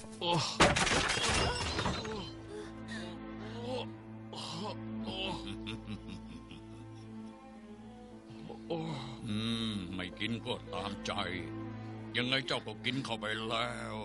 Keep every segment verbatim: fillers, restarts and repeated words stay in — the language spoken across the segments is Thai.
อืมไม่กินก็ตามใจยังไงเจ้าก็กินเข้าไปแล้ว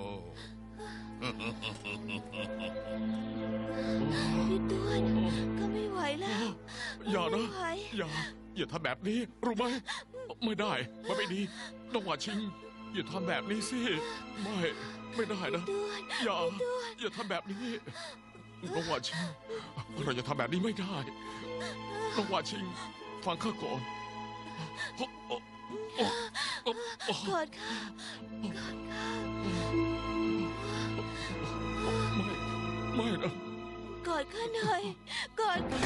พี่ต้วนก็ไม่ไหวแล้วอย่านะอย่าอย่าทำแบบนี้รู้ไหมไม่ได้มันไม่ดีน้องหวาชิงอย่าทำแบบนี้สิไม่ไม่ได้นะอย่าอย่าทำแบบนี้น้องหวาชิงเราจะทำแบบนี้ไม่ได้น้องหวาชิงฟังข้าก่อนกอดข้ากอดข้าไม่ไม่นะกอดข้าหน่อยกอดข้า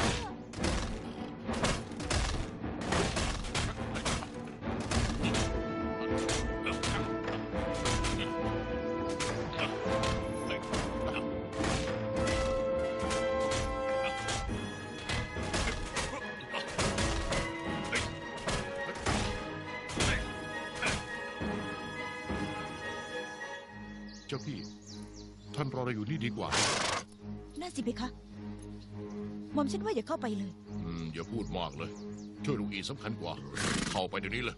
เจ้าพี่ท่านรอเราอยู่นี่ดีกว่าน่าสิเพคะหม่อมฉันว่าอย่าเข้าไปเลยอืมอย่าพูดมากเลยช่วยลุงอีสำคัญกว่าเข้าไปเดี๋ยวนี้เลย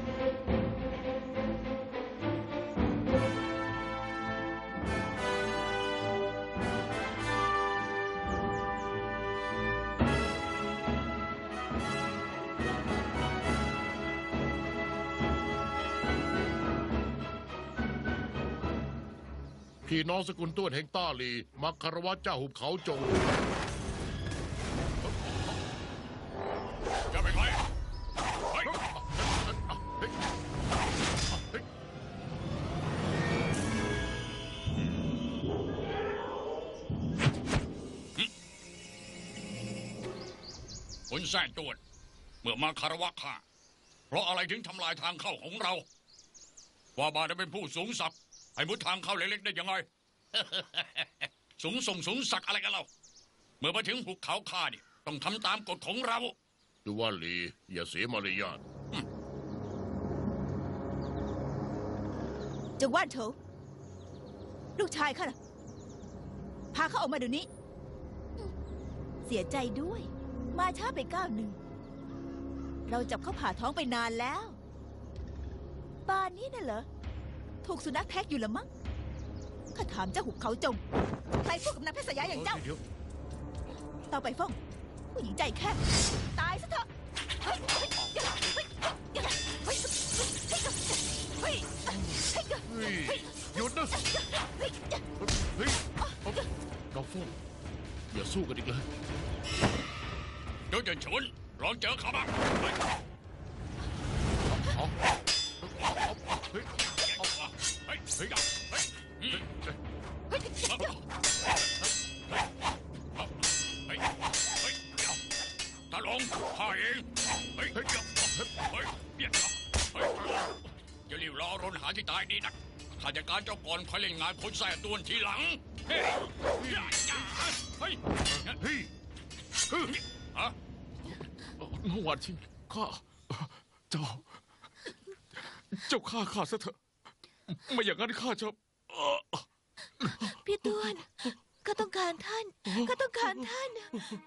พี่น้องสกุลต้วนแห่งต้าลีมักคารวะเจ้าหุบเขาจงจะไปใครคุณแซ่ต้วนเมื่อมาคารวะข้าเพราะอะไรถึงทำลายทางเข้าของเราว่าบาทเป็นผู้สูงศักดิ์ให้มุดทางเข้าเล็กๆได้ยังไง สูงส่งสูงสักอะไรกันเราเมื่อมาถึงภูเขาข้านี่ต้องทำตามกฎของเราดูว่าลีอย่าเสียมารยาทจังหว่านเถอะลูกชายข้าล่ะพาเขาออกมาเดี๋ยวนี้เสียใจด้วยมาช้าไปก้าวหนึ่งเราจับเขาผ่าท้องไปนานแล้วป่านนี้น่ะเหรอถูกสุนัขแท็กอยู่ละมั้งข้าถามเจ้าหุบเขาจงใครสู้กับนางเพชรสยาอย่างเจ้าต่อไปฟ้องผู้หญิงใจแคบตายซะเถอะเฮ้ยเฮ้ยเฮ้ยเฮ้ยเฮ้ยเฮ้ยหยุดนะเฮ้ยน้องฟ้องอย่าสู้กันอีกเลยเดี๋ยวจะชนลองเจอเขาบ้างเฮ้ยเฮ้ยเฮ้ยเฮ้ยเฮ้ยตาลงข้าเองเฮ้ยเฮ้ยเฮ้ยอย่ารีบรอรนหาที่ตายดีนักข้าจัดการเจ้าก่อนค่อยเล่นงานคนแส่ตัวทีหลังเฮ้ยเฮ้ยเฮ้ยฮะน้องหวานชิงข้าเจ้าเจ้าฆ่าข้าซะเถอะไม่อย่างนั้นข้าจะพี่ต้วนก็ต้องการท่านก็ต้องการท่าน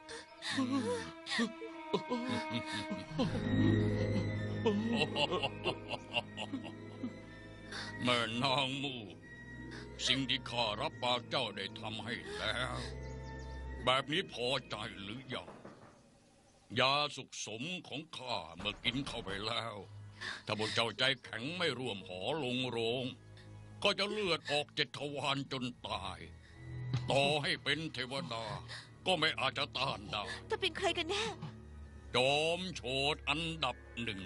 แม่นางมูสิ่งที่ข้ารับปากเจ้าได้ทำให้แล้วแบบนี้พอใจหรือยังยาสุขสมของข้าเมื่อกินเข้าไปแล้วถ้าพวกเจ้าใจแข็งไม่ร่วมหอลงโรงก็จะเลือดออกเจ็ดทวารจนตายต่อให้เป็นเทวดาก็ไม่อาจจะต้านได้จะเป็นใครกันแน่จอมโฉดอันดับหนึ่ง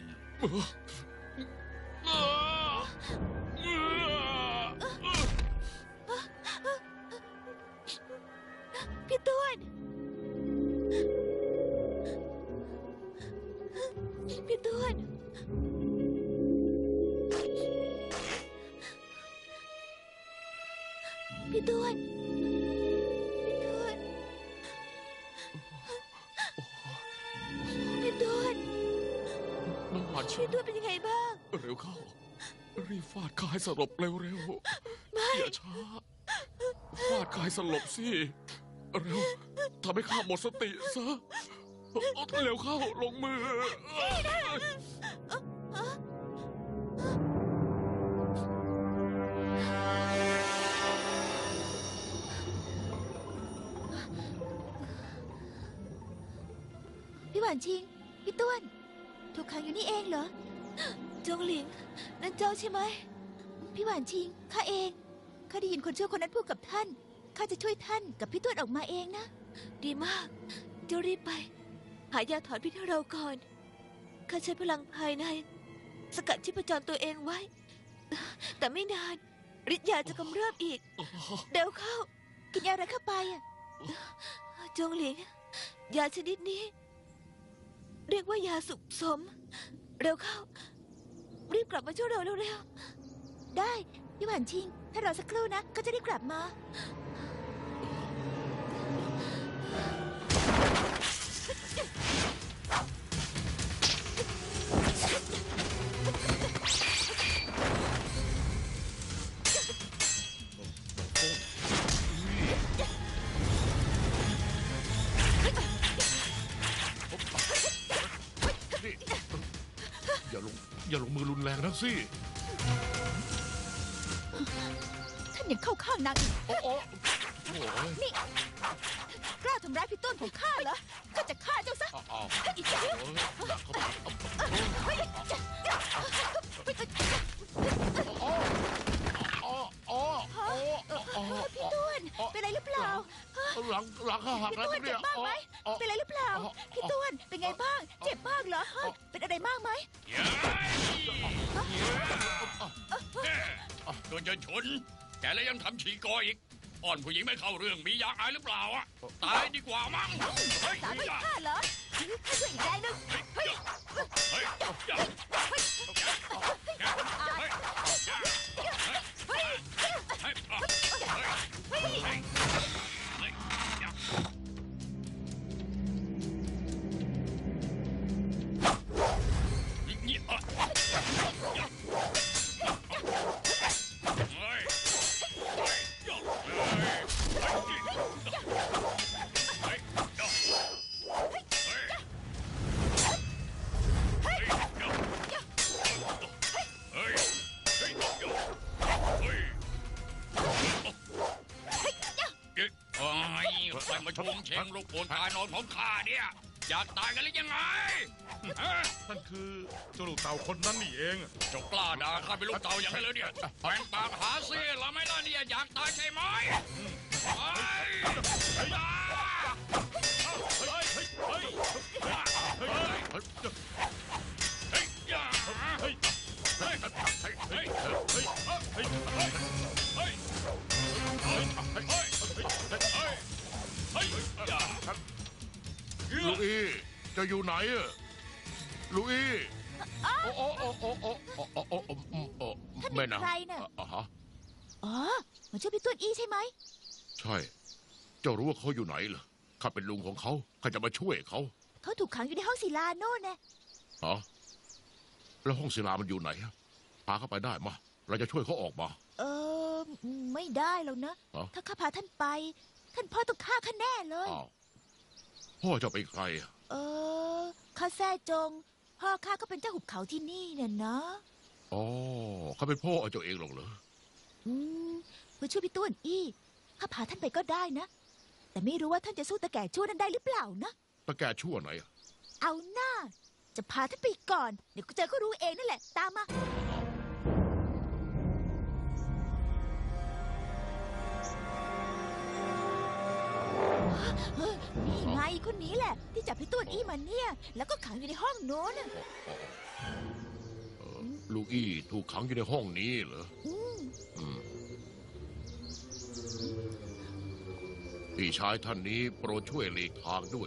พี่ต้วนพี่ต้วนพี่ต้วนพี่ต้วนพี่ต้วนน้องหวานชิงพี่ต้วนเป็นยังไงบ้างเร็วเข้ารีบฟาดข้าให้สลบเร็วๆอย่าช้าฟาดกายสลบสิ เร็วทำให้ข้าหมดสติซะเร็วเข้าลงมือพี่หวานชิง พี่ต้วน ถูกขังอยู่นี่เองเหรอจงหลิง นั่นเจ้าใช่ไหมพี่หวานชิง ข้าเอง ข้าได้ยินคนชั่วคนนั้นพูดกับท่าน ข้าจะช่วยท่านกับพี่ต้วนออกมาเองนะดีมาก เจ้ารีบไป หายาถอนพิษให้เราก่อน ข้าใช้พลังภายใน สกัดชีพจรตัวเองไว้ แต่ไม่นานฤทธิ์ยาจะกำเริบอีก เดี๋ยวเข้ากินยาอะไรเข้าไปอ่ะจงหลิง ยาชนิดนี้ เรียกว่ายาสุกสม เร็วเข้า รีบกลับมาช่วยเราเร็วได้ พี่หวานชิง ถ้ารอสักครู่นะ ก็จะได้กลับมานี่อย่าลงอย่าลงมือรุนแรงนักสิท่านยังเข้าข้างนางอีกโอ้โอ้โอ้ยนี่ กล้าทำร้ายพี่ต้นของข้าเหรอ ก็จะฆ่าเจ้าซะอ้าวอ้าวอีกแล้วโอ้ยหนักเข้าไปอ้าวอ้าวอ้าวอ้าวอ้าวพี่ต้วนเป็นไรหรือเปล่าหลังหลังข้าหักพี่แล้วต้วนเนี่เจ็ยบมากไหมอ๋อเป็นไรหรือเปล่าอ๋อพี่ต้วนเป็นไงบ้าง เจ็บมากเหรอฮะเป็นอะไรมากไหมเย้ตัวจะชน แกแล้วยังทำฉีกออีก อ่อนผู้หญิงไม่เข้าเรื่อง มียาอายหรือเปล่าอะตายดีกว่ามั้งเฮ้ยสามีเฮ้ยข้าเหรอข้าช่วยอีกแรงหนึงเฮ้ยเฮ้ยเฮ้ยเฮ้ยเฮ้ยเฮ้ยนี่อ่ะเฮ้ยเฮ้ยโอ้ยใครมาชงเชงลูกโป่งตายนอนของข้าเนี่ย อยากตายกันหรือยังไงฮะท่านคือเจ้าลูกเต่าคนนั้นนี่เองเจ้ากล้าด่าข้าเป็นลูกเต่าอย่างนั้นเลยเนี่ยแปลงปากหาเสียแล้วไหม่ล่ะเนี่ยอยากตายใช่ไหมเฮ้ยเฮ้ยเฮ้ยเฮ้ยเฮ้ยเฮ้ยเฮ้ยเฮ้ยเฮ้ยอย่าเฮ้ยเฮ้ยเฮ้ยเฮ้ยเฮ้ยเฮ้ยเฮ้ยเฮ้ยเฮ้ยเฮ้ยเฮ้ยเฮ้ยเฮ้ยอย่าลูกอีจะอยู่ไหนอะลูกอีโอ้โอ้โอ้โอ้โอ้โอ้โอ้โอ้โอ้ท่านแม่เป็นนางใครน่ะอ่ะฮะอ๋อมาช่วยพี่ต้วนอี้ใช่ไหมใช่ เจ้ารู้ว่าเขาอยู่ไหนเหรอข้าเป็นลุงของเขาข้าจะมาช่วยเขาเขาถูกขังอยู่ในห้องศิลาโน่นนะฮะแล้วห้องศิลามันอยู่ไหนอะพาเขาไปได้มาเราจะช่วยเขาออกมาเออไม่ได้หรอกนะฮะถ้าข้าพาท่านไป ท่านพ่อต้องฆ่าข้าแน่เลยอ้าวพ่อเจะเป็นใครอะเออข้าแซ่จง พ่อข้าก็เป็นเจ้าหุบเขาที่นี่น่ะนะอ๋อเขาเป็นพ่อเจ้าเองหรอกเหรออืมเพื่อช่วยพี่ต้วนอี้ข้าพาท่านไปก็ได้นะ แต่ไม่รู้ว่าท่านจะสู้ตะแก่ชั่วนั้นได้หรือเปล่านะตะแกชั่วไหนอะเอาหน้า จะพาท่านไปก่อน เดี๋ยวก็เจอก็รู้เองนั่นแหละ ตามมา นี่ไงคนนี้แหละ ที่จับพี่ต้วนอี้มาเนี่ย แล้วก็ขังอยู่ในห้องโน้นน่ะเออลูกอี้ถูกขังอยู่ในห้องนี้เหรออืมอืมพี่ชายท่านนี้โปรดช่วยหลีกทางด้วย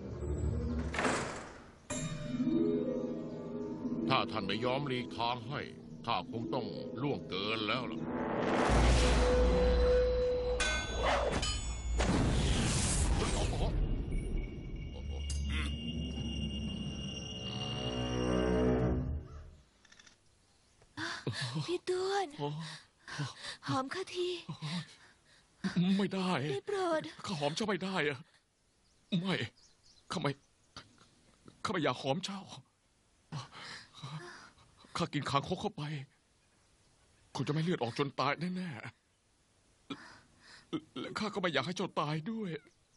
ถ้าท่านไม่ยอมหลีกทางให้ข้าคงต้องล่วงเกินแล้วล่ะๆ พี่ต้วน หอมข้าทีไม่ได้ได้โปรดข้าหอมเจ้าไม่ได้อะไม่ข้าไม่ข้าไม่อยากหอมเจ้าข้ากินคางคกเข้าไปคงจะไม่เลือดออกจนตายแน่ๆและข้าก็ไม่อยากให้เจ้าตายด้วย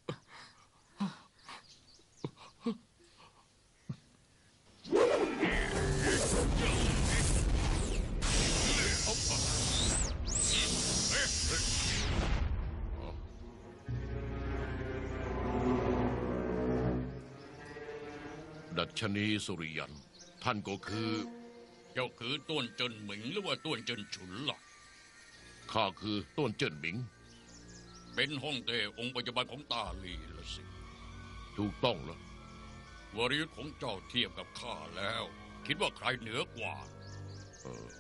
ดัชนีสุริยัน ท่านก็คือเจ้าคือต้วนเจินหมิงหรือว่าต้วนเจินฉุนล่ะข้าคือต้นเจิ้นหมิงเป็นฮ่องเต้องค์ปัจจุบันของตาลีละสิถูกต้องแล้ววรยุทธ์ของเจ้าเทียบกับข้าแล้ว คิดว่าใครเหนือกว่าเออ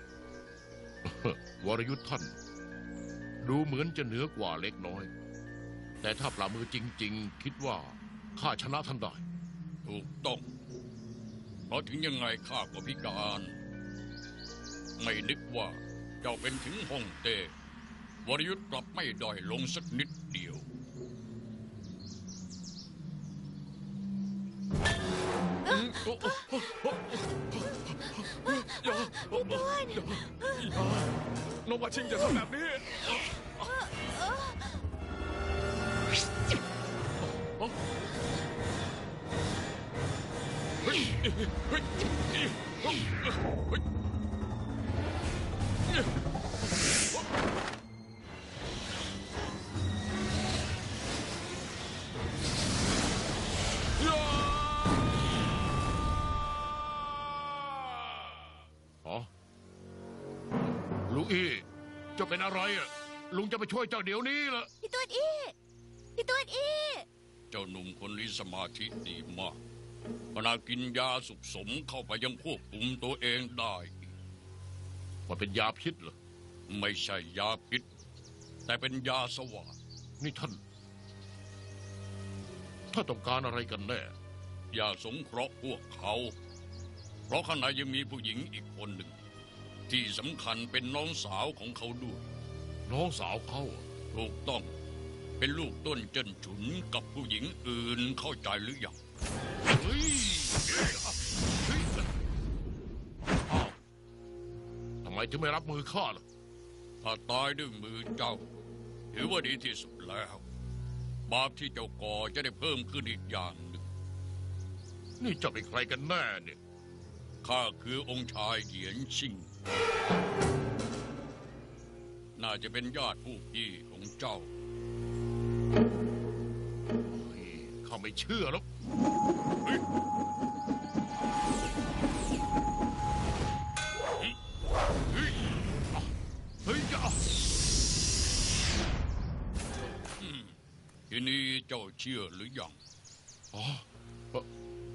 วรยุทธ์ท่าน ดูเหมือนจะเหนือกว่าเล็กน้อย แต่ถ้าปรามือจริง ๆ คิดว่าข้าชนะท่านได้ถูกต้อง เพราะถึงยังไงข้าก็พิการ ไม่นึกว่าเจ้าเป็นถึงฮ่องเต้วรยุทธ์กลับไม่ด้อยลงสักนิดเดียวอย่าพี่ต้วนน้องวาชิงอย่าทำแบบนี้เฮ้ยเฮ้ยเฮ้ยเฮ้ยลุงอี้เจ้าเป็นอะไรอ่ะ ลุงจะไปช่วยเจ้าเดี๋ยวนี้ละพี่ต้วนอี้พี่ต้วนอี้เจ้าหนุ่มคนนี้สมาธิดีมากขณะกินยาสุกสมเข้าไปยังควบคุมตัวเองได้อีกมันเป็นยาพิษเหรอไม่ใช่ยาพิษ แต่เป็นยาสว่างนี่ท่าน ถ้านต้องการอะไรกันแน่อย่าสงเคราะห์พวกเขา เพราะข้างในยังมีผู้หญิงอีกคนหนึ่ง ที่สำคัญเป็นน้องสาวของเขาด้วยน้องสาวเขาอะถูกต้อง เป็นลูกต้นเจิ้นฉุนกับผู้หญิงอื่นเข้าใจหรือยังเฮ้ยเฮ้ยอ้าวทำไมถึงไม่รับมือข้าล่ะถ้าตายด้วยมือเจ้า ถือว่าดีที่สุดแล้ว บาปที่เจ้าก่อจะได้เพิ่มขึ้นอีกอย่างหนึ่งนี่เจ้าเป็นใครกันแน่เนี่ยข้าคือองค์ชายเหยียนชิง น่าจะเป็นญาติผู้พี่ของเจ้าเฮ้ยข้าไม่เชื่อแล้วเฮ้ยเฮ้ยอ่ะเฮ้ยอ่ะทีนี้เจ้าเชื่อหรือยังอ๋อเอ่อ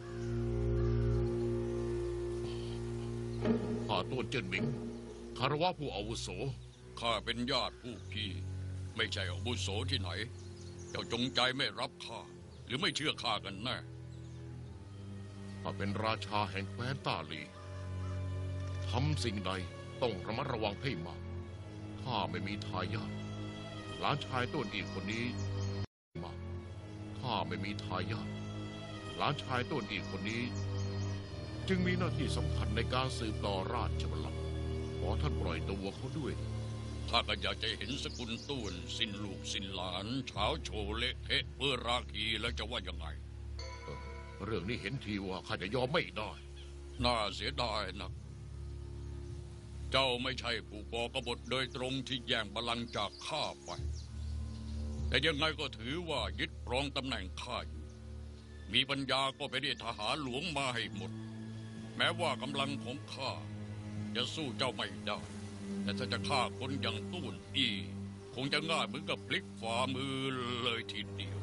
ข้าต้วนเจิ้นหมิงคารวะผู้อาวุโสข้าเป็นญาติผู้พี่ ไม่ใช่อาวุโสที่ไหน เจ้าจงใจไม่รับข้า หรือไม่เชื่อข้ากันแน่ข้าเป็นราชาแห่งแคว้นต้าหลี ทำสิ่งใดต้องระมัดระวังให้มาก ข้าไม่มีทายาทหลานชายต้นอีกคนนี้มากข้าไม่มีทายาทหลานชายต้นอีกคนนี้ จึงมีหน้าที่สำคัญในการสืบต่อราชบัลลังก์ขอท่านปล่อยตัวเขาด้วยข้าก็อยากจะเห็นสกุลต้วนสิ้นลูกสิ้นหลานเช้าโชว์เละเทะเพื่อราคีแล้วจะว่ายังไงเอ่อเรื่องนี้เห็นทีว่าข้าจะยอมไม่ได้น่าเสียดายนัก เจ้าไม่ใช่ผู้ก่อกบฏโดยตรงที่แย่งบัลลังก์จากข้าไป แต่ยังไงก็ถือว่ายึดครองตำแหน่งข้าอยู่ มีปัญญาก็ไปได้ทหารหลวงมาให้หมด แม้ว่ากำลังของข้าจะสู้เจ้าไม่ได้ แต่ถ้าจะฆ่าคนอย่างตู้นอีคงจะง่ายเหมือนกับพลิกฝ่ามือเลยทีเดียว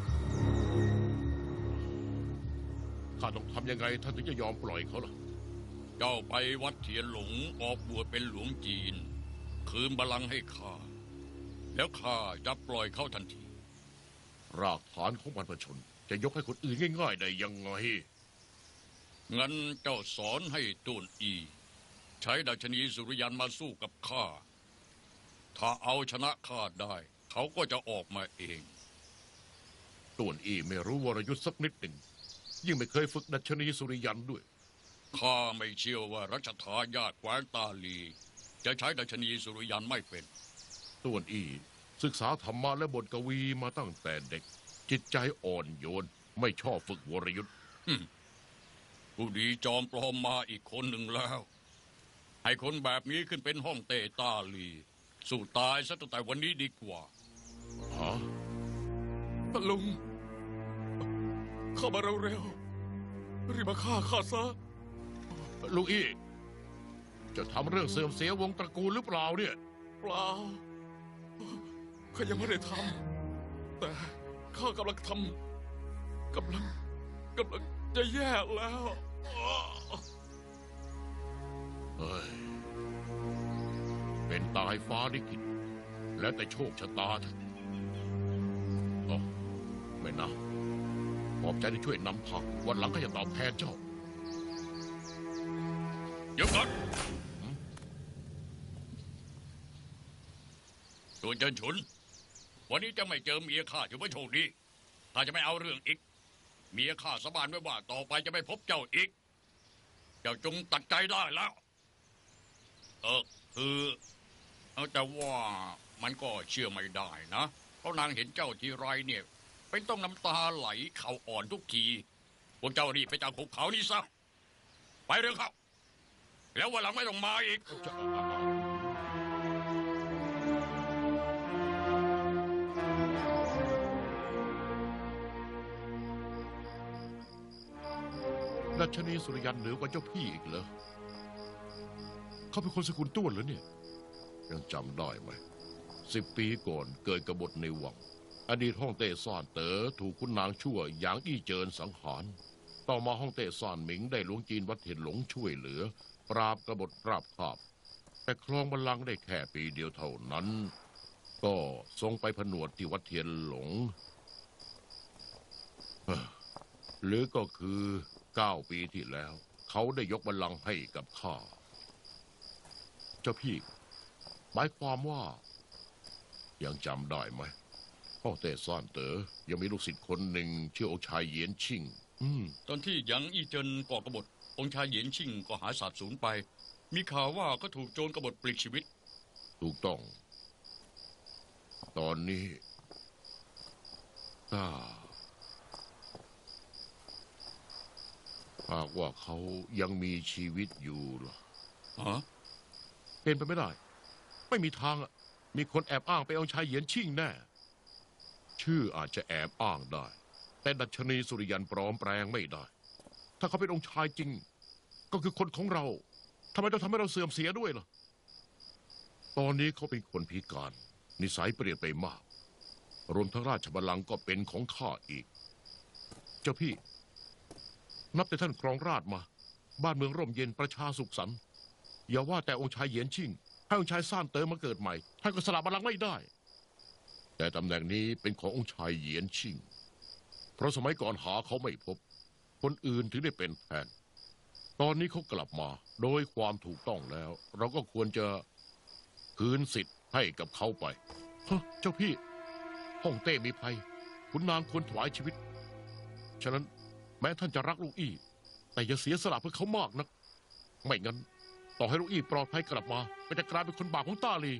ข้าต้องทำยังไงท่านถึงจะยอมปล่อยเขาล่ะเจ้าไปวัดเทียนหลงออกบวชเป็นหลวงจีน คืนบัลลังก์ให้ข้า แล้วข้าจะปล่อยเขาทันทีรากฐานของบรรพชน จะยกให้คนอื่นง่ายๆได้ยังไงงั้นเจ้าสอนให้ตูนอี ใช้ดัชนีสุริยันมาสู้กับข้า ถ้าเอาชนะข้าได้ข้าเขาก็จะออกมาเองต่วนอีไม่รู้วรยุทธ์สักนิดหนึ่งยิ่งไม่เคยฝึกดัชนีสุริยันด้วยข้าไม่เชื่อว่ารัชทายาทแคว้นตาลี จะใช้ดัชนีสุริยันไม่เป็นต่วนอีศึกษาธรรมะและบทกวีมาตั้งแต่เด็ก จิตใจอ่อนโยนไม่ชอบฝึกวรยุทธ์ผู้ดีจอมปลอมมาอีกคนหนึ่งแล้ว ให้คนแบบนี้ขึ้นเป็นห้องเต้ตาลี สู้ตายซะตั้งแต่วันนี้ดีกว่าฮะลุงเข้ามาเร็วๆรีบมาฆ่าข้าซะลุงอี้จะทำเรื่องเสื่อมเสียวงตระกูลหรือเปล่าเนี่ยเปล่าข้ายังไม่ได้ทำแต่ข้ากำลังทำกำลังกำลังจะแย่แล้วเฮ้ย เป็นตายฟ้าลิขิตแล้วแต่โชคชะตาเถอะอ๋อไม่นะขอบใจที่ช่วยนำทางวันหลังก็จะตอบแทนเจ้าเดี๋ยวก่อนส่วนเจินฉุน วันนี้จะไม่เจอเมียข้าถือว่าโชคดีข้าจะไม่เอาเรื่องอีก เมียข้าสาบานไว้ว่าต่อไปจะไม่พบเจ้าอีก เจ้าจงตัดใจได้แล้ว เออคือเอาแต่ว่ามันก็เชื่อไม่ได้นะเพราะนางเห็นเจ้าทีไรเนี่ยเป็นต้องน้ำตาไหลเข่าอ่อนทุกทีพวกเจ้ารีบไปจากหุบเขานี่ซะไปเร็วเข้าแล้ววันหลังไม่ต้องมาอีกดัชนีสุริยันเหนือกว่าเจ้าพี่อีกเหรอเขาเป็นคนสกุลต้วนเหรอเนี่ย ยังจำได้ไหมสิบปีก่อนเกิดกบฏในวัง อดีตฮ่องเต้ซ่านเต๋อถูกคุณนางชั่วหยางอี้เจินสังหาร ต่อมาฮ่องเต้ซ่านหมิงได้หลวงจีนวัดเทียนหลงช่วยเหลือ ปราบกบฏราบคาบ แต่ครองบัลลังก์ได้แค่ปีเดียวเท่านั้น ก็ทรงไปผนวดที่วัดเทียนหลงเฮ้อหรือก็คือเก้าปีที่แล้ว เขาได้ยกบัลลังก์ให้กับข้า เจ้าพี่หมายความว่า ยังจำได้ไหมฮ่องเต้ซ่านเต๋อยังมีลูกศิษย์คนหนึ่งชื่อองค์ชายเหยียนชิ่ง อืมตอนที่หยางอี้เจินก่อกบฏองค์ชายเหยียนชิ่งก็หายสาบสูญไป มีข่าวว่าก็ถูกโจรกบฏปลิดชีวิตถูกต้อง ตอนนี้ถ้าหากว่าเขายังมีชีวิตอยู่ล่ะฮะเป็นไปไม่ได้ ไม่มีทางอะมีคนแอบอ้างไปเอาชายเหยียนชิ่งแน่ ชื่ออาจจะแอบอ้างได้ แต่ดัชนีสุริยันปลอมแปลงไม่ได้ ถ้าเขาเป็นองค์ชายจริง ก็คือคนของเราทำไมต้องทำให้เราเสื่อมเสียด้วยล่ะ ตอนนี้เขาเป็นคนพิการ นิสัยเปลี่ยนไปมาก รวมทั้งราชบัลลังก์ก็เป็นของข้าอีก เจ้าพี่ นับแต่ท่านครองราชย์มา บ้านเมืองร่มเย็นประชาสุขสันต์อย่าว่าแต่องค์ชายเหยียนชิ่งให้องค์ชายซ่านเต๋อมาเกิดใหม่ท่านก็สละบัลลังก์ไม่ได้ แต่ตำแหน่งนี้เป็นขององค์ชายเหยียนชิ่ง เพราะสมัยก่อนหาเขาไม่พบ คนอื่นถึงได้เป็นแทน ตอนนี้เขากลับมาโดยความถูกต้องแล้ว เราก็ควรจะคืนสิทธิ์ให้กับเขาไปฮะเจ้าพี่ฮ่องเต้มีภัยขุนนางควรถวายชีวิต ฉะนั้นแม้ท่านจะรักลูกอี้แต่อย่าเสียสละเพื่อเขามากนัก ไม่งั้นต่อให้ลูกอี้ปลอดภัยกลับมาก็จะกลายเป็นคนบาปของต้าลี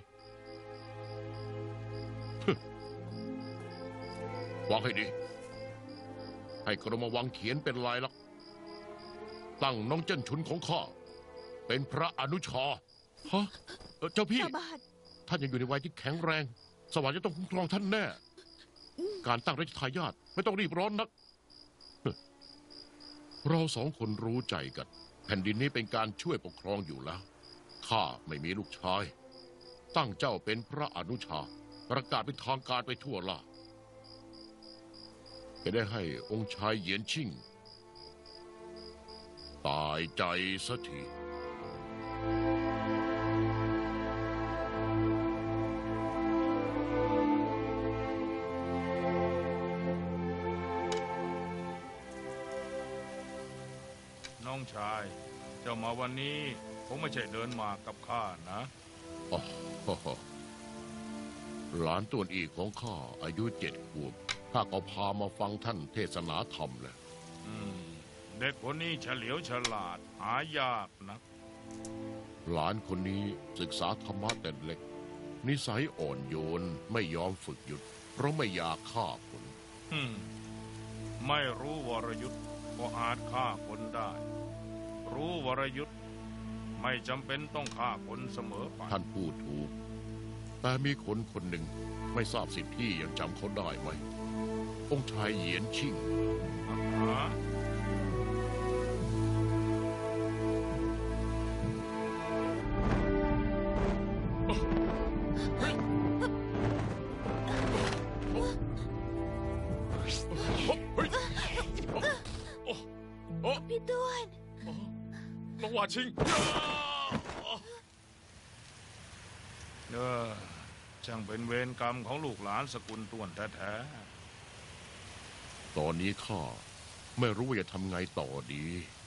วางให้ดี ให้กรมวังเขียนเป็นลายลักษณ์ตั้งน้องเจิ้นชุนของข้าเป็นพระอนุชาฮะเอ่อเจ้าพี่สาบานท่านยังอยู่ในวัยที่แข็งแรง สวรรค์จะต้องคุ้มครองท่านแน่ การตั้งราชทายาทไม่ต้องรีบร้อนนัก เราสองคนรู้ใจกัน แผ่นดินนี้เป็นการช่วยปกครองอยู่แล้ว ข้าไม่มีลูกชาย ตั้งเจ้าเป็นพระอนุชา ประกาศเป็นทางการไปทั่วล่าจะได้ให้องค์ชายเหยียนชิ่ง ตายใจสักทีน้องชาย เจ้ามาวันนี้ผมไม่ใช่เดินมากับข้านะอ๋อหลานตัวอีกของข้าอายุเจ็ดขวบข้าก็พามาฟังท่านเทศนาธรรมเลยอืมเด็กคนนี้เฉลียวฉลาดหายากนักหลานคนนี้ศึกษาธรรมะแต่เล็ก นิสัยอ่อนโยนไม่ยอมฝึกหยุด เพราะไม่อยากฆ่าคนอืมไม่รู้วรยุทธ์ก็อาจฆ่าคนได้ รู้วรยุทธ์ไม่จำเป็นต้องฆ่าคนเสมอไปท่านพูดถูก แต่มีคนคนหนึ่งไม่ทราบสิทธิ์พี่ยังจำเขาได้ไหม องค์ชายเหยียนชิ่งฮะพี่ต้วนน้องหวาชิงเออช่างเป็นเวรกรรมของลูกหลานสกุลต้วนแท้ตอนนี้ข้าไม่รู้ว่าจะทำไงต่อดี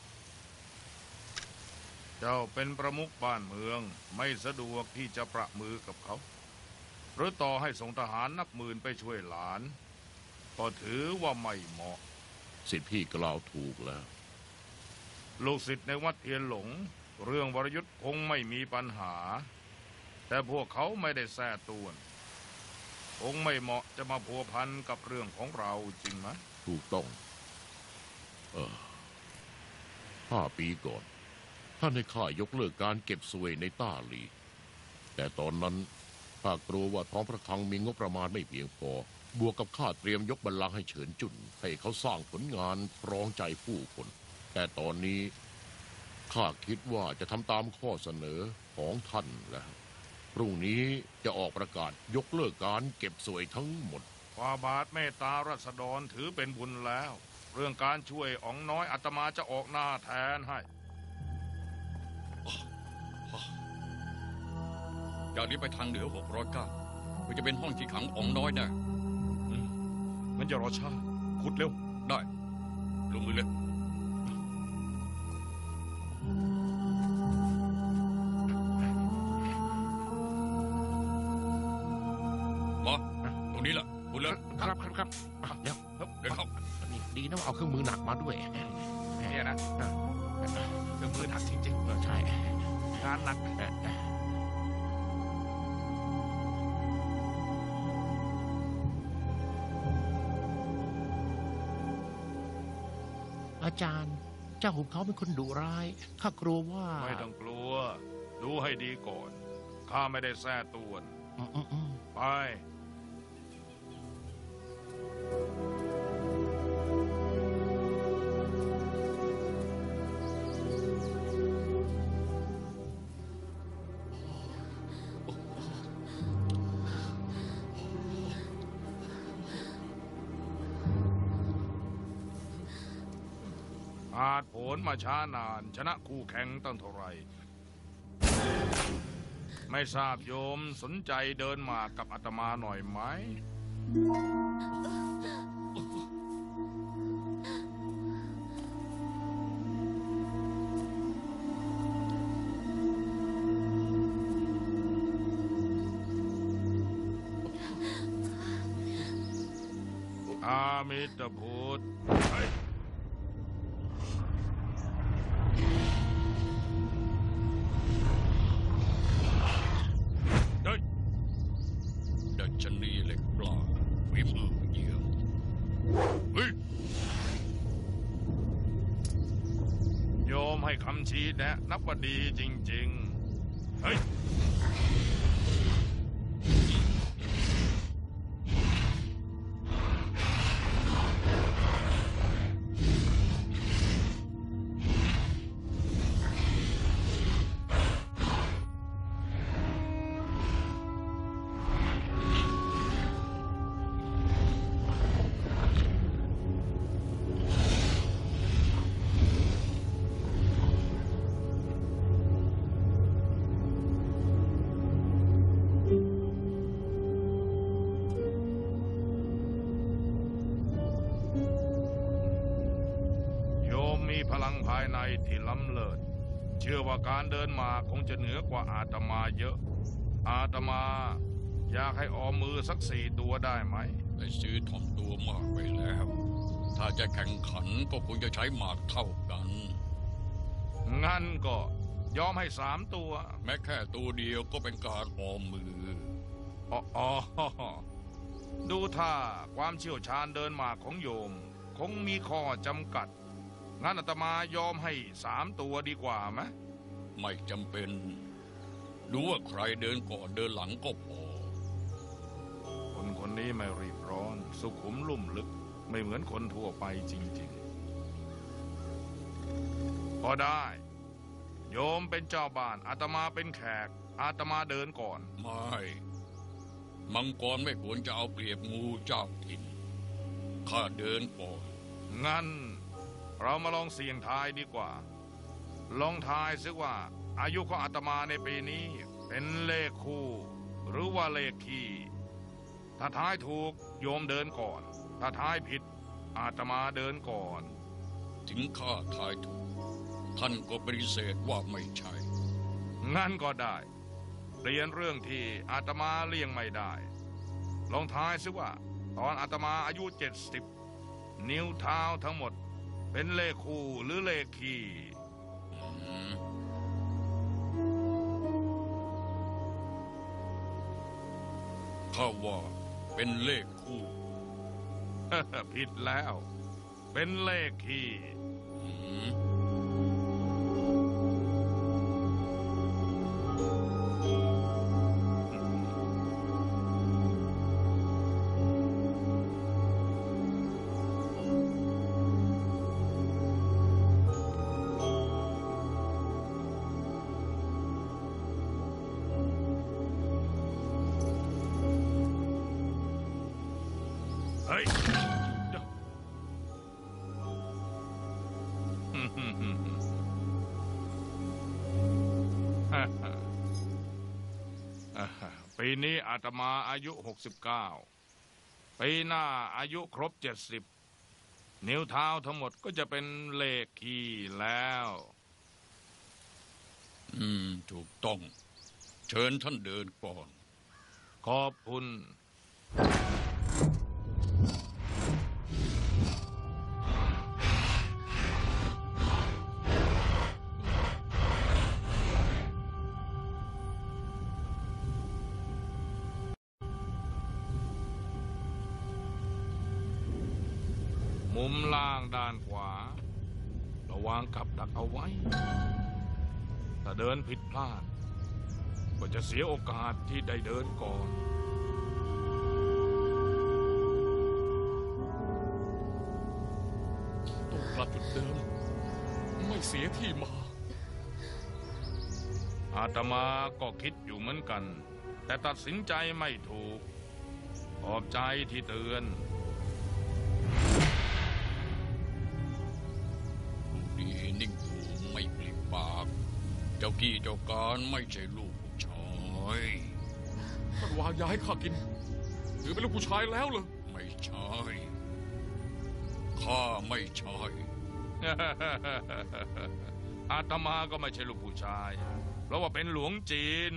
ๆเจ้าเป็นประมุขบ้านเมืองไม่สะดวกที่จะประมือกับเขา หรือต่อให้ส่งทหารนับหมื่นไปช่วยหลาน ก็ถือว่าไม่เหมาะสิทธิ์พี่กล่าวถูกแล้วลูกศิษย์ในวัดเทียนหลง เรื่องวรยุทธ์คงไม่มีปัญหา แต่พวกเขาไม่ได้แส่ต้วนคงไม่เหมาะจะมาพัวพันกับเรื่องของเราจริงไหมถูกต้อง เออห้าปีก่อน ท่านให้ข้ายกเลิกการเก็บสวยในต้าหลี แต่ตอนนั้นข้ากลัวว่าท้องพระคลังมีงบประมาณไม่เพียงพอ บวกกับข้าเตรียมยกบัลลังก์ให้เฉินจุนให้เขาสร้างผลงานครองใจผู้คน แต่ตอนนี้ข้าคิดว่าจะทำตามข้อเสนอของท่านแล้ว พรุ่งนี้จะออกประกาศยกเลิกการเก็บสวยทั้งหมดฝ่าบาทเมตตารัษฎรถือเป็นบุญแล้ว เรื่องการช่วยอ๋องน้อยอาตมาจะออกหน้าแทนให้จากนี้ไปทางเหนือหกร้อยเก้ามันจะเป็นห้องที่ขังอ๋องน้อยแน่งั้นอย่ารอช้าขุดเร็วได้ ลงมือเลย มาตรงนี้แหละคุณเลยครับครับครับเดี๋ยวเดี๋ยวเข้านี่ดีนะว่าเอาเครื่องมือหนักมาด้วยเนี่ยนะเครื่องมือหนักจริงเออใช่ๆงานหนักอาจารย์ เจ้าหุบเขาเป็นคนดุร้าย ข้ากลัวว่าไม่ต้องกลัว ดูให้ดีก่อน ข้าไม่ได้แส่ต้วนอืมอืมอืมไป อาจผลมาช้านาน ชนะคู่แข่งตั้งเท่าไหร่ ไม่ทราบโยมสนใจเดินมากับอาตมาหน่อยไหม อามิตรพุทธเฮ้ย เฮ้ยดัชนีเหล็กปลาฝีมือเยี่ยมเฮ้ย โยมให้คำชี้แนะนับว่าดีจริงๆ เฮ้ย โยมมีพลังภายในที่ล้ำเลิศ เชื่อว่าการเดินมาคงจะเหนือกว่าอาตมาเยอะ อาตมาอยากให้ออมมือสักสี่ตัวได้ไหมได้ซื้อถ่อมตัวมากไปแล้ว ถ้าจะแข่งขันก็คงจะใช้หมากเท่ากันงั้นก็ยอมให้สามตัวแม้แค่ตัวเดียวก็เป็นการออมมืออ๋ออ๋อดูท่าความเชี่ยวชาญเดินหมากของโยม คงมีข้อจำกัด งั้นอาตมายอมให้สามตัวดีกว่าไหมไม่จำเป็น ดูว่าใครเดินก่อนเดินหลังก็พอคนคนนี้ไม่รีบร้อน สุขุมลุ่มลึก ไม่เหมือนคนทั่วไปจริงๆ ก็ได้ โยมเป็นเจ้าบ้านอาตมาเป็นแขก อาตมาเดินก่อนไม่ มังกรไม่ควรจะเอาเปรียบงูเจ้าถิ่นข้าเดินก่อนงั้น เรามาลองเสี่ยงทายดีกว่า ลองทายซิว่า อายุของอาตมาในปีนี้ เป็นเลขคู่ หรือว่าเลขคี่ ถ้าทายถูกโยมเดินก่อน ถ้าทายผิด อาตมาเดินก่อนถึงข้าทายถูก ท่านก็ปฏิเสธว่าไม่ใช่งั้นก็ได้เปลี่ยนเรื่องที่อาตมาเลี่ยงไม่ได้ ลองทายซิว่า ตอนอาตมาอายุเจ็ดสิบนิ้วเท้าทั้งหมด เป็นเลขคู่หรือเลขคี่อืมข้าว่าเป็นเลขคู่ผิดแล้ว เป็นเลขคี่อืมเฮ้ย ปีนี้อาตมาอายุหกสิบเก้าปีหน้าอายุครบเจ็ดสิบนิ้วเท้าทั้งหมดก็จะเป็นเลขคี่แล้วอืม ถูกต้อง เชิญท่านเดินก่อนขอบคุณ มุมล่างด้านขวา ระวังกับดักเอาไว้ ถ้าเดินผิดพลาด ก็จะเสียโอกาสที่ได้เดินก่อนต้องกลับจุดเดิม ไม่เสียที่มาอาตมาก็คิดอยู่เหมือนกัน แต่ตัดสินใจไม่ถูก ขอบใจที่เตือนดีนิ่งอยู่ไม่ปลิปาก เจ้ากี้เจ้าการไม่ใช่ลูกผู้ชายท่านวางยาให้ข้ากิน ถือเป็นลูกผู้ชายแล้วเหรอไม่ใช่ ข้าไม่ใช่อาตมาก็ไม่ใช่ลูกผู้ชาย เพราะว่าเป็นหลวงจีน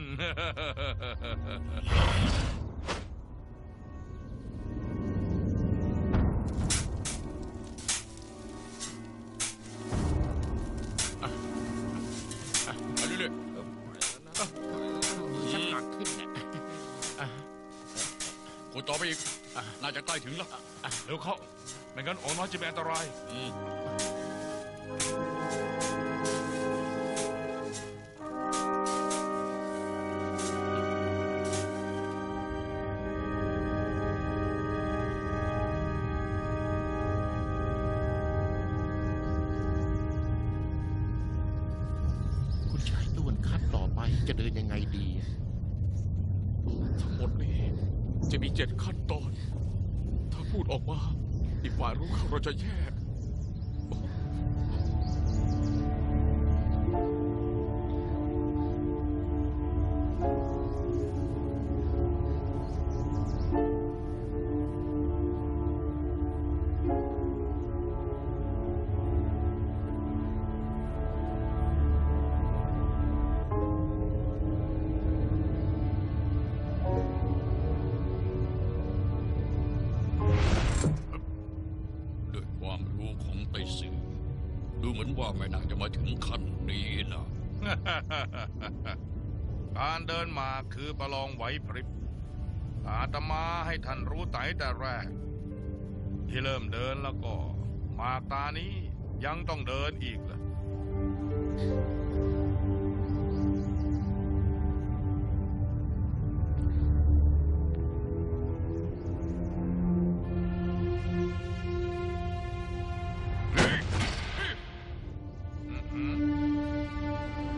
ไปเรื่อยชักหนักขึ้นเนี่ยๆคนต่อไปอีก น่าจะใกล้ถึงแล้วเร็วเข้า ไม่งั้นออกน้อยจะเป็นอันตรายอืมคุณชายต้วนขั้นต่อไปจะเดินยังไงดีทั้งหมดนี้จะมีเจ็ดขั้นตอน ถ้าพูดออกมา อีกฝ่ายรู้เข้าเราจะแย่อมือนว่าไม่น่าจะมาถึงขั้นนี้นะการเดินมาคือประลองไหวพริบอาตมาให้ท่านรู้ไตแต่แรก ที่เริ่มเดินแล้วก็ มาตานี้ยังต้องเดินอีกเหรอ อื้อหือ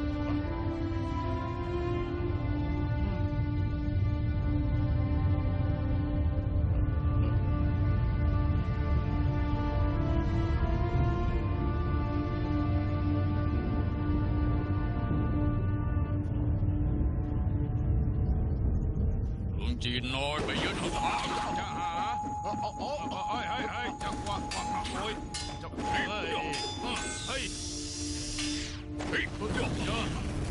ลุงจีนน้อยไปยืนห่างๆจะหาโอ้โอ้เฮ้ยเฮ้ยเฮ้ยจะกวักกวักโอ้ยจะเฮ้ยเฮ้ยเฮ้ยเดี๋ยวเดี๋ยว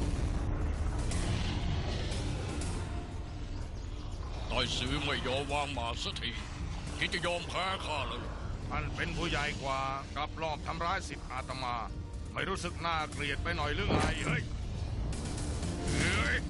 ต่อยซื้อไม่ยอมวางมาสักทีที่จะยอมแพ้ข้าเลยท่านเป็นผู้ใหญ่กว่ากลับรอบทำร้ายสิทธิอาตมา ไม่รู้สึกน่าเกลียดไปหน่อยหรือไงเฮ้ยเฮ้ย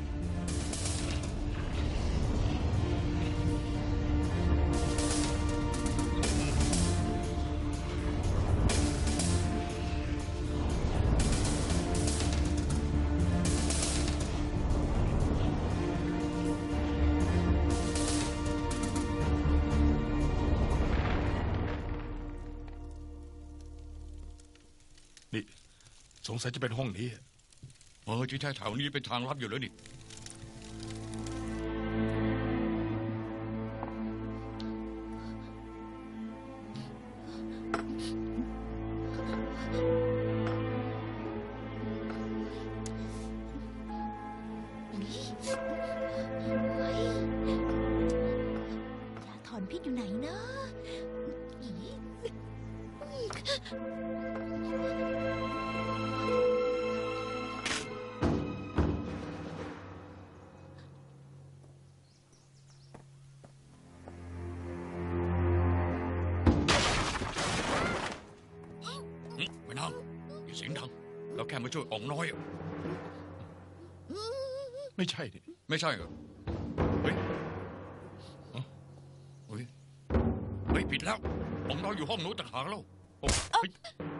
นี่สงสัยจะเป็นห้องนี้เออที่แท้แถวนี้เป็นทางลับอยู่แล้วนี่ยาถอนพิษอยู่ไหนนะอีหึไม่นั่งอย่าเสียงดังแล้วแค่มาช่วยอ่องน้อยอะไม่ใช่นี่ไม่ใช่เหรอเฮ้ยฮะเฮ้ยเฮ้ยผิดแล้วอ่องน้อยอยู่ห้องนู้นต่างหากแล้วโอ้เฮ้ย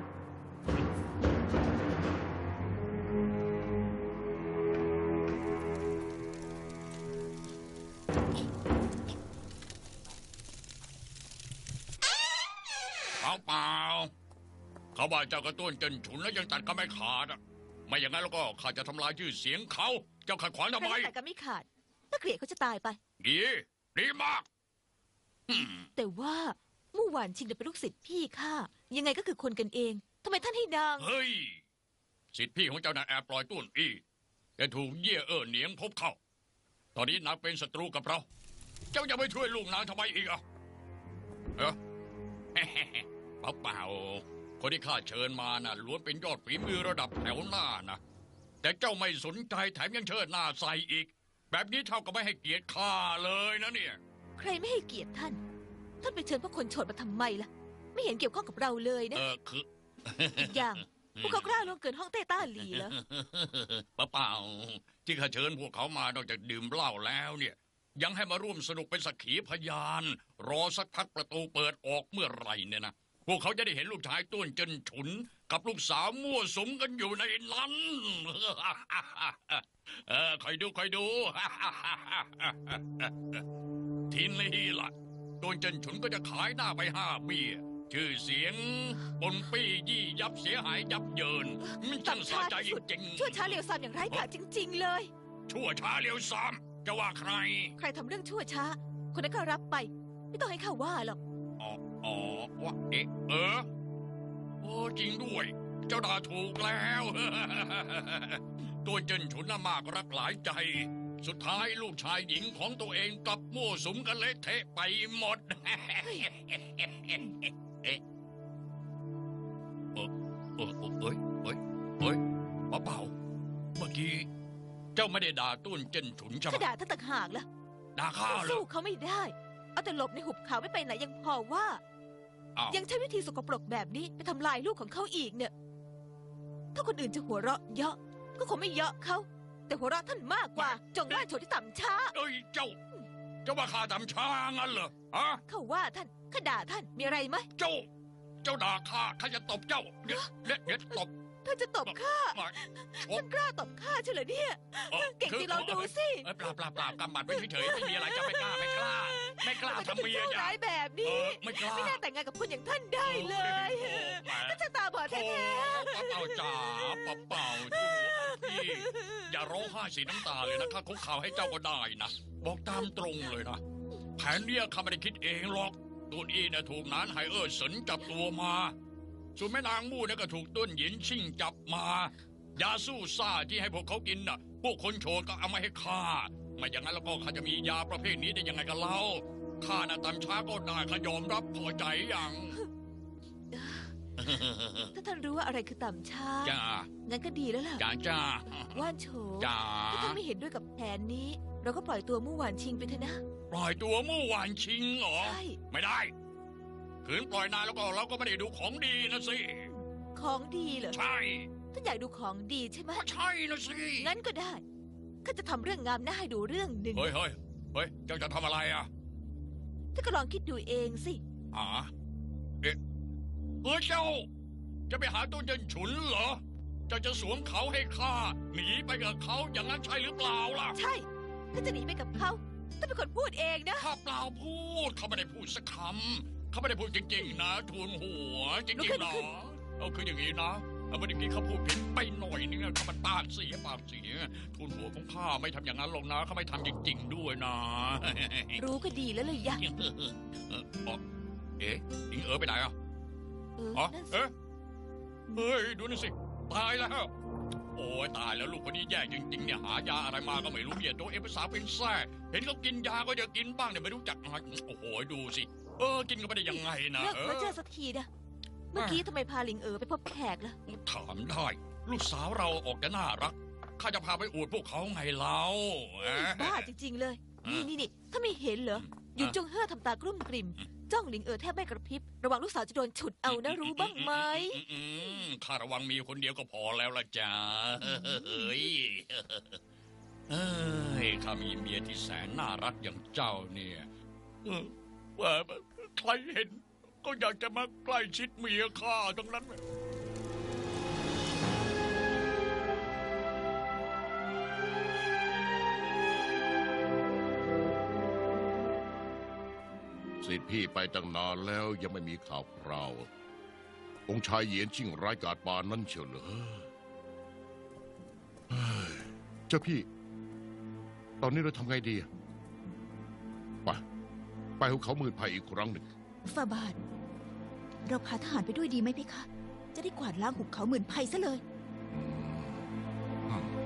เปล่าเปล่าเขาว่าเจ้ากระต้นจนฉุนแล้วยังตัดก็ไม่ขาดอ่ะไม่อย่างนั้นแล้วก็ข้าจะทำลายชื่อเสียงเขาเจ้าขัดขวางทำใครไมก็แต่ก็ไม่ขาดถ้าเกลียดเขาจะตายไปดีดีมากอืมแต่ว่าเมื่อวานชิงเป็นลูกศิษย์พี่ข้ายังไงก็คือคนกันเองทำไมท่านให้นางเฮ้ยสิทธิพี่ของเจ้าน่ะแอบปล่อยตุ้นอีแต่ถูกเย่เอ้อเหนียงพบเข้า ตอนนี้นางเป็นศัตรูกับเรา เจ้าจะไม่ช่วยลูกนางทำไมอีกอ่ะเออ เปล่าเปล่าๆคนที่ข้าเชิญมาน่ะล้วนเป็นยอดฝีมือระดับแถวหน้านะแต่เจ้าไม่สนใจแถมยังเชิดหน้าใส่อีก แบบนี้เท่ากับไม่ให้เกียรติข้าเลยนะเนี่ยใครไม่ให้เกียรติท่าน ท่านไปเชิญพวกคนโฉดมาทำไมล่ะ ไม่เห็นเกี่ยวข้องกับเราเลยนะเออคืออีกอย่าง พวกเขากล้าล่วงเกินห้องเต้ต้าหลีเหรอเปล่าเปล่าๆที่ข้าเชิญพวกเขามานอกจากดื่มเหล้าแล้วเนี่ย ยังให้มาร่วมสนุกเป็นสักขีพยาน รอสักพักประตูเปิดออกเมื่อไหร่เนี่ยนะพวกเขาจะได้เห็นลูกชายต้วนจนฉุน กับลูกสาวมั่วสุมกันอยู่ในนั้น เออคอยดูคอยดู ทีนี้ล่ะต้วนจนฉุนก็จะขายหน้าไปห้าเบี้ยชื่อเสียงปนปี้ยี่ยับเสียหายยับเยินมันช่างสะใจจริงๆชั่วช้าเร็วซามอย่างไร้กาจจริง ๆ เลยชั่วช้าเร็วซ้ำจะว่าใครใครทำเรื่องชั่วช้า คนนั้นก็รับไป ไม่ต้องให้ข้าว่าหรอกอ๋ออ๋อว่าเอ๊ะเออโอ้จริงด้วย เจ้าด่าถูกแล้ว ตัวเจนฉุนน่ะมากรักหลายใจ สุดท้ายลูกชายหญิงของตัวเองกลับมั่วสุมกันเละเทะไปหมด เอ๊ะเออเออเอ้ยเอ้ยเอ้ยเปล่าๆเมื่อกี้ เจ้าไม่ได้ด่าตุ้นเจนฉุนใช่ไหมข้าด่าท่านต่างหากล่ะด่าข้าเหรอสู้เขาไม่ได้ เอาแต่หลบในหุบเขาไม่ไปไหนยังพอว่าอ้าวยังใช้วิธีสกปรกแบบนี้ไปทำลายลูกของเขาอีกเนี่ยถ้าคนอื่นจะหัวเราะเยาะก็คงไม่เยาะเขา แต่หัวเราะท่านมากกว่า จงว่าโฉดที่ต่ำช้าเอ้ยเจ้า เจ้าว่าข้าทำช้างั้นเหรอฮะเขาว่าท่านข้าด่าท่านมีอะไรไหมเจ้า เจ้าด่าข้าข้าจะตบเจ้าเดี๋ยวเดี๋ยวเดี๋ยวตบท่านจะตบข้ามาชกท่านกล้าตบข้าใช่เหรอเนี่ยอ่อเก่งจริงลองดูสิเอ้ยเปล่าเปล่าเปล่ากำบัดไว้เฉยๆไม่มีอะไรจะไม่กล้าไม่กล้า ไม่กล้าทำไมทำเมียท่านจ้ะร้ายแบบเอนี้อไม่กล้าไม่น่าแต่งงานกับคนอย่างท่านได้เลยโอ้แหมท่านจะตาบอดโอ้แท้ป้าเป่าจ๋าป้าเป่าจูพี่อย่าร้องไห้สีน้ำตาเลยนะข้าคุกเข่าให้เจ้าก็ได้นะบอกตามตรงเลยนะแผนเนี้ยข้าไม่ได้คิดเองหรอกตูนอีเนี่ยถูกนานไฮเออร์สนจับตัวมาส่วนแม่นางมู่เนี่ยก็ถูกต้นหยินชิ่งจับมายาสู้ซ่าที่ให้พวกเขากินน่ะ พวกคนโฉดก็เอามาให้ข้าไม่อย่างนั้นแล้วก็ข้าจะมียาประเภทนี้ได้ยังไงกันเล่าข้าน่ะตำช้าก็ได้ข้ายอมรับพอใจอย่างๆถ้าท่านรู้ว่าอะไรคือต่ำช้าจ้างั้นก็ดีแล้วล่ะจ้าจ้าว่านโฉจ้าถ้าท่านไม่เห็นด้วยกับแผนนี้ เราก็ปล่อยตัวมู่หวานชิงไปเถอะนะปล่อยตัวเมื่อวานชิงเหรอใช่ไม่ได้ขืนปล่อยนานแล้วก็เราก็ไม่ได้ดูของดีนะสิของดีเหรอใช่ท่านอยากดูของดีใช่ไหมก็ใช่นะสิงั้นก็ได้ข้าจะทำเรื่องงามหน้าให้ดูเรื่องหนึ่งเฮ้ยเฮ้ยเฮ้ยเจ้าจะทำอะไรอ่ะท่านก็ลองคิดดูเองสิอ๋อเอ๊ะเฮ้ยเจ้า จะไปหาตัวเยินฉุนเหรอเจ้าจะสวมเขาให้ข้าหนีไปกับเขาอย่างนั้นใช่หรือเปล่าล่ะใช่ถ้าจะหนีไปกับเขาท่านเป็นคนพูดเองนะข้าเปล่าพูดเขาไม่ได้พูดสักคำเขาไม่ได้พูดจริงๆนะทูลหัวจริงๆนะเอาคืออย่างนี้นะเอาเมื่อกี้เขาพูดผิดไปหน่อยนึงอะเขามันปากเสียปากเสียทูลหัวของข้าไม่ทำอย่างนั้นหรอกนะเขาไม่ทำจริงๆด้วยนะรู้ก็ดีแล้วเลยยะเอออ๋อเอ๊ะอิงเอ๋อไปไหนอ่ะเอออ๋อนั่นสิเอ๊ะเฮ้ยดูนี่สิตายแล้ว โอ้ยตายแล้วลูกคนนี้แย่จริงๆเนี่ยหายาอะไรมาก็ไม่รู้เนี่ยตัวเองภาษาเป็นแท้เห็นเขากินยาก็จะกินบ้างเนี่ยไม่รู้จักอะไรโอ้โหดูสิเออกินก็ไม่ได้ยังไงนะเลิกเอมาเจออสักทีนะเมื่อกี้ทำไมพาลิงเอ๋อไปพบแขกล่ะถามได้ ลูกสาวเราออกจะน่ารักข้าจะพาไปอวดพวกเขาไงเราเอ๊ะบ้าจริงๆเลยอ่ะนี่นี่นี่ถ้าไม่เห็นเหรอหยุดจงเฮ่อทำตากลุ้มกลิ่ม จ้องลิงเอ๋อแทบไม่กระพริบ ระวังลูกสาวจะโดนฉุดเอานะรู้บ้างไหมอืมอืมอืมข้าระวังมีคนเดียวก็พอแล้วละจ้าเฮ้ยเอ้ยข้ามีเมียที่แสนน่ารักอย่างเจ้าเนี่ยเออว่าใครเห็น ก็อยากจะมาใกล้ชิดเมียข้าทั้งนั้นสิทธิพี่ไปตั้งนานแล้วยังไม่มีข่าวคราว องค์ชายเหยียนชิ่งร้ายกาจปานนั้นเชียวเหรอเฮ้ยเจ้าพี่ ตอนนี้เราทำไงดีอะไป ไปหุบเขาหมื่นภัยอีกครั้งหนึ่งฟาบาท เราพาทหารไปด้วยดีไหมเพคะ จะได้กวาดล้างหุบเขาหมื่นภัยซะเลยอืม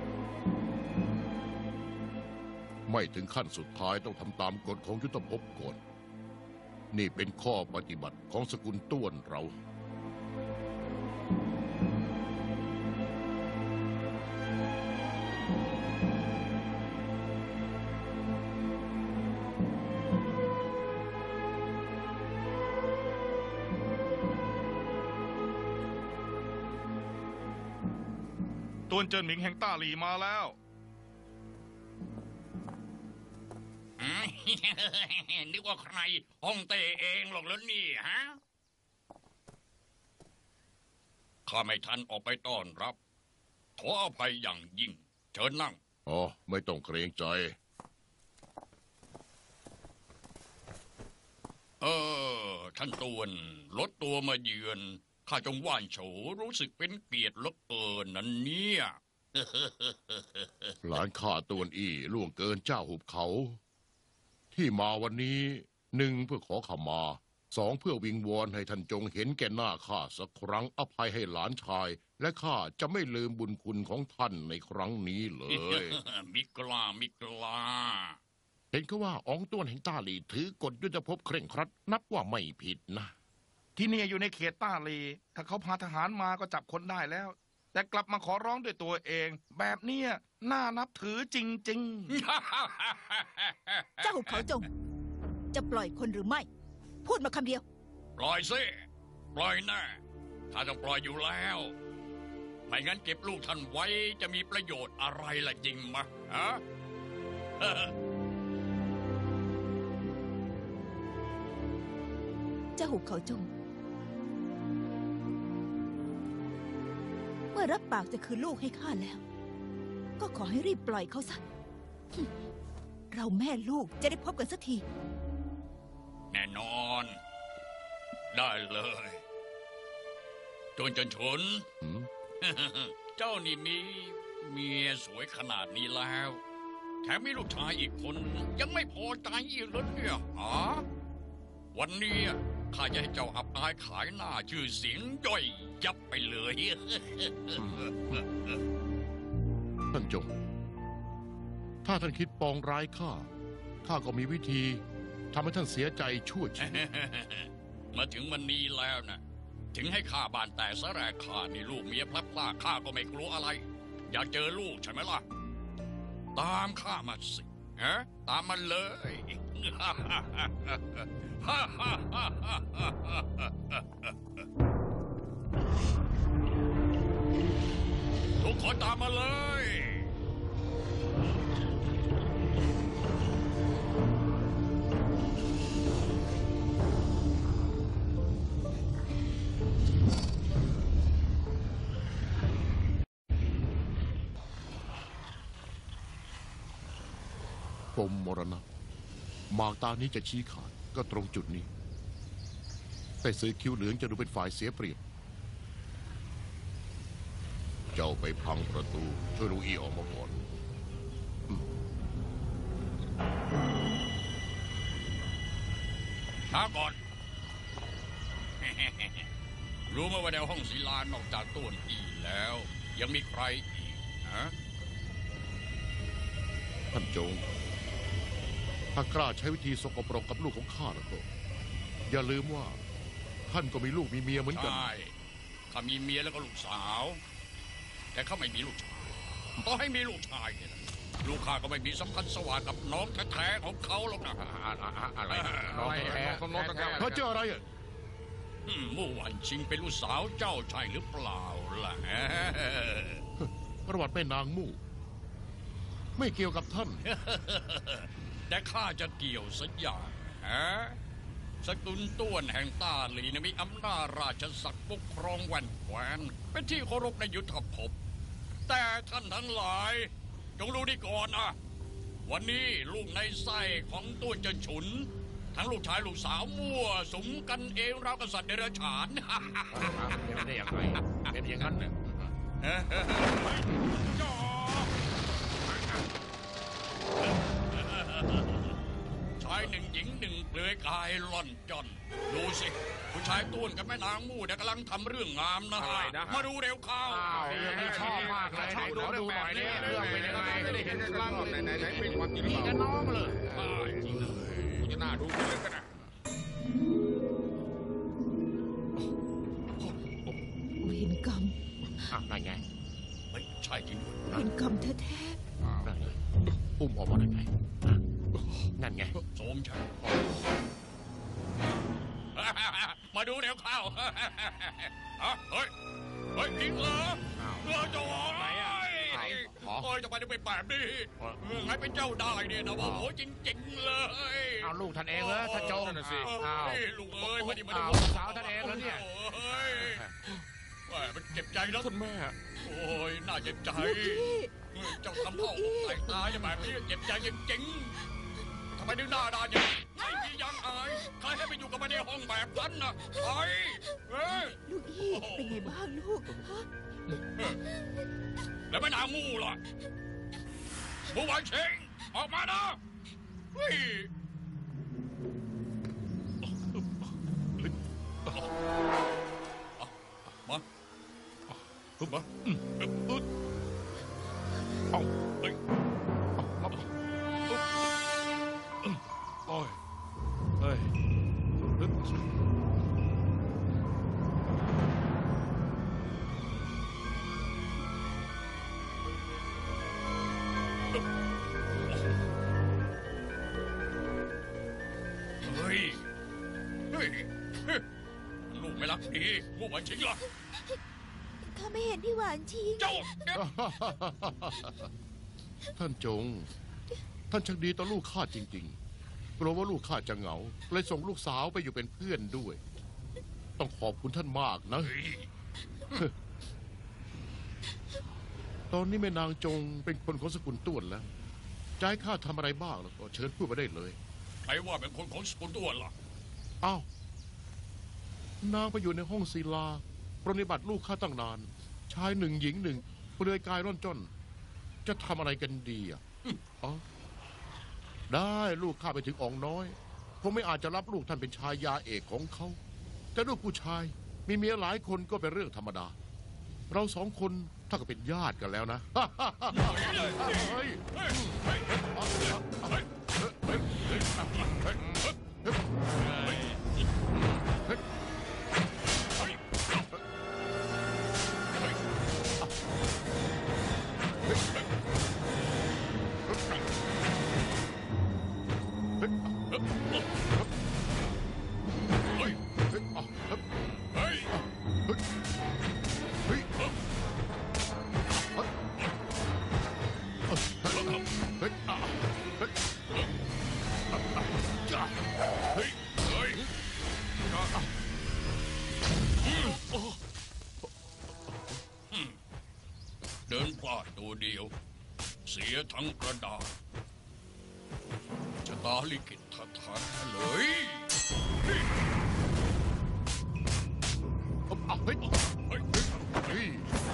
ไม่ถึงขั้นสุดท้ายต้องทำตามกฎของยุทธภพก่อน นี่เป็นข้อปฏิบัติของสกุลต้วนเราตวนเจินหมิงแห่งต้าหลีมาแล้วอืม นึกว่าใครฮ่องเต้เองหรอกแล้วนี่ฮะข้าไม่ทันออกไปต้อนรับ ขออภัยอย่างยิ่ง เชิญนั่งอ๋อ ไม่ต้องเกรงใจเออ ท่านตวนลดตัวมาเยือนข้าจงว่านโฉรู้สึกเป็นเกียรติเหลือเกินนั่นเนี่ยหลานข้าตวนอี้ล่วงเกินเจ้าหุบเขา ที่มาวันนี้หนึ่งเพื่อขอขมาสองเพื่อวิงวอนให้ท่านจงเห็นแก่หน้าข้าสักครั้งอภัยให้หลานชาย และข้าจะไม่ลืมบุญคุณของท่านในครั้งนี้เลยมิกลามิกลาเห็นเขาว่าอองต้วนแห่งต้าหลีถือกฎยุทธภพเคร่งครัด นับว่าไม่ผิดนะที่เนี่ยอยู่ในเขตต้าหลี ถ้าเขาพาทหารมาก็จับคนได้แล้ว แต่กลับมาขอร้องด้วยตัวเอง แบบเนี้ยน่านับถือจริงเจ้าหุบเขาจง จะปล่อยคนหรือไม่ พูดมาคำเดียวปล่อยสิปล่อยแน่ข้าต้องปล่อยอยู่แล้วไม่งั้นเก็บลูกท่านไว้จะมีประโยชน์อะไรล่ะจริงมะฮะเจ้าหุบเขาจง เมื่อรับปากจะคืนลูกให้ข้าแล้ว ก็ขอให้รีบปล่อยเขาซะ เราแม่ลูกจะได้พบกันสักทีแน่นอน ได้เลยจนจนชนหืมเจ้านี่มีเมียสวยขนาดนี้แล้ว แถมมีลูกชายอีกคนยังไม่พอใจอีกเหรอเนี่ยฮะวันนี้ข้าจะให้เจ้าอับอายขายหน้าชื่อเสียงย่อยยับไปเลยท่านจง ถ้าท่านคิดปองร้ายข้า ข้าก็มีวิธีทำให้ท่านเสียใจชั่วชีวิตมาถึงวันนี้แล้วนะถึงให้ข้าบานแต่สแรกข้านี่ลูกเมียพลัดพรากข้าก็ไม่กลัวอะไร อยากเจอลูกใช่ไหมล่ะ ตามข้ามาสิฮะตามมาเลย ทุกคนตามมาเลยปมมรณะหมากตานี้จะชี้ขาดก็ตรงจุดนี้ แต่ซื้อคิ้วเหลืองจะดูเป็นฝ่ายเสียเปรียบ เจ้าไปพังประตู ช่วยลูอี้ออกมาก่อนช้าก่อน รู้ไหมว่าในห้องศิลานอกจากต้นอีแล้ว ยังมีใครอีกฮะท่านจง ถ้ากล้าใช้วิธีสกปรกกับลูกของข้าแล้วก็ อย่าลืมว่า ท่านก็มีลูกมีเมียเหมือนกันใช่ข้ามีเมียแล้วก็ลูกสาว แต่เขาไม่มีลูกชายต่อให้มีลูกชายเนี่ยนะลูกข้าก็ไม่มีสัมพันธ์สวาสกับน้องแท้ๆของเขาหรอกนะอะไรนะน้องแท้น้องแท้เพราะเจ้าอะไรอ่ะอืมเมื่อวันชิงเป็นลูกสาวเจ้าใช่หรือเปล่าล่ะ ฮะประวัติแม่นางมู่ ไม่เกี่ยวกับท่านแต่ข้าจะเกี่ยวสัญญาฮะสกุลต้วนแห่งต้าหลีนะมีอำนาจราชศักดิ์ปกครองแว่นแคว้นเป็นที่เคารพในยุทธภพ แต่ท่านทั้งหลาย จงรู้นี่ก่อนนะวันนี้ลูกในไส้ของต้วนจะฉุน ทั้งลูกชายลูกสาวมั่วสุมกันเองราวกษัตริย์เดรัจฉานเป็นได้อย่างไรเป็นอย่างนั้นเนี่ยชายหนึ่งหญิงหนึ่งเปลือยกายล่อนจอนดูสิผู้ชายต้วนกับแม่นางมู่เนี่ยกำลังทำเรื่องงามนะอะไรนะมาดูเร็วเข้าอ้าวเรื่องนี้ชอบมากเลยชอบดูดูหน่อยนี่เรื่องเป็นยังไงจะได้เห็นกลางไหนไหนไหนเป็นความจริงนี่กันน้องเลยจะน่าดูกันเลยกันนะเวรกรรมอ่ะนั่นไงเฮ้ยใช่จริงด้วยเวรกรรมแท้นั่นไงอุ้มออกมาได้ไงอ่ะนั่นไงโสมชัย มาดูเร็วเข้า ฮะเฮ้ยเฮ้ยจริงเหรออ้าวเออจะวไหนอ่ะไหนขอโอ้ยจะไปได้เป็นแบบนี้อ๋อเออไงเป็นเจ้าได้เนี่ยนะว่าโอ้ยจริงๆเลยเอาลูกท่านเองเหรอท่านโจงนั่นสิเอ้อ้าวยลูกเอ้ยมาดิมาดิอ้าวลูกสาวท่านเองเหรอเนี่ยโอ้ยแหม่มันเจ็บใจนะท่านแม่โอ้ยน่าเจ็บใจๆ ลูกพี่เจ้าทำพ่ออกใส่ตาอย่างแบบนี้เจ็บใจจริงๆทำไมดึงหน้าด่าอย่างนี้ไม่มียังอายใครให้ไปอยู่กับมันในห้องแบบนั้นนะไอ้เอ้ยลูกอี้เป็นไงบ้างลูกฮะแล้วแม่นางมู่ล่ะมู่หวานเชงออกมานะเฮ้ยมามาเอาเฮ้ยโอ้ยเฮ้ยเฮ้ย เฮ้ย ลูกไม่รักดีมู่หวานเชงล่ะข้าไม่เห็นพี่หวานชิงเจ้าท่านจง ท่านช่างดีต่อลูกข้าจริงๆกลัวว่าลูกข้าจะเหงาเลยส่งลูกสาวไปอยู่เป็นเพื่อนด้วย ต้องขอบคุณท่านมากนะ ตอนนี้แม่นางจงเป็นคนของสกุลต้วนแล้วจะให้ข้าทำอะไรบ้างแล้วก็เชิญพูดมาได้เลยใครว่าเป็นคนของสกุลต้วนล่ะอ้าว นางไปอยู่ในห้องศิลาปรนนิบัติลูกข้าตั้งนาน ชายหนึ่งหญิงหนึ่งเปลือยกายร่อนจ้อน จะทำอะไรกันดีอ่ะอ๋อได้ลูกข้าไปถึงอ่องน้อยผมไม่อาจจะรับลูกท่านเป็นชายาเอกของเขา แต่ลูกผู้ชายมีเมียหลายคนก็เป็นเรื่องธรรมดา เราสองคนถ้าก็เป็นญาติกันแล้วนะ เฮ้ยเฮ้ยเฮ้ยอ่ะเฮ้ยเฮ้ยเฮ้ยเฮ้ยเฮ้ยเฮ้ยอ่ะเฮ้ยจ้าเฮ้ย เฮ้ย เดินพลาดตัวเดียว เสียทั้งกระดาษชะตาลิขิตทัดทันเลยอ่ะเฮ้ยเฮ้ยเฮ้ย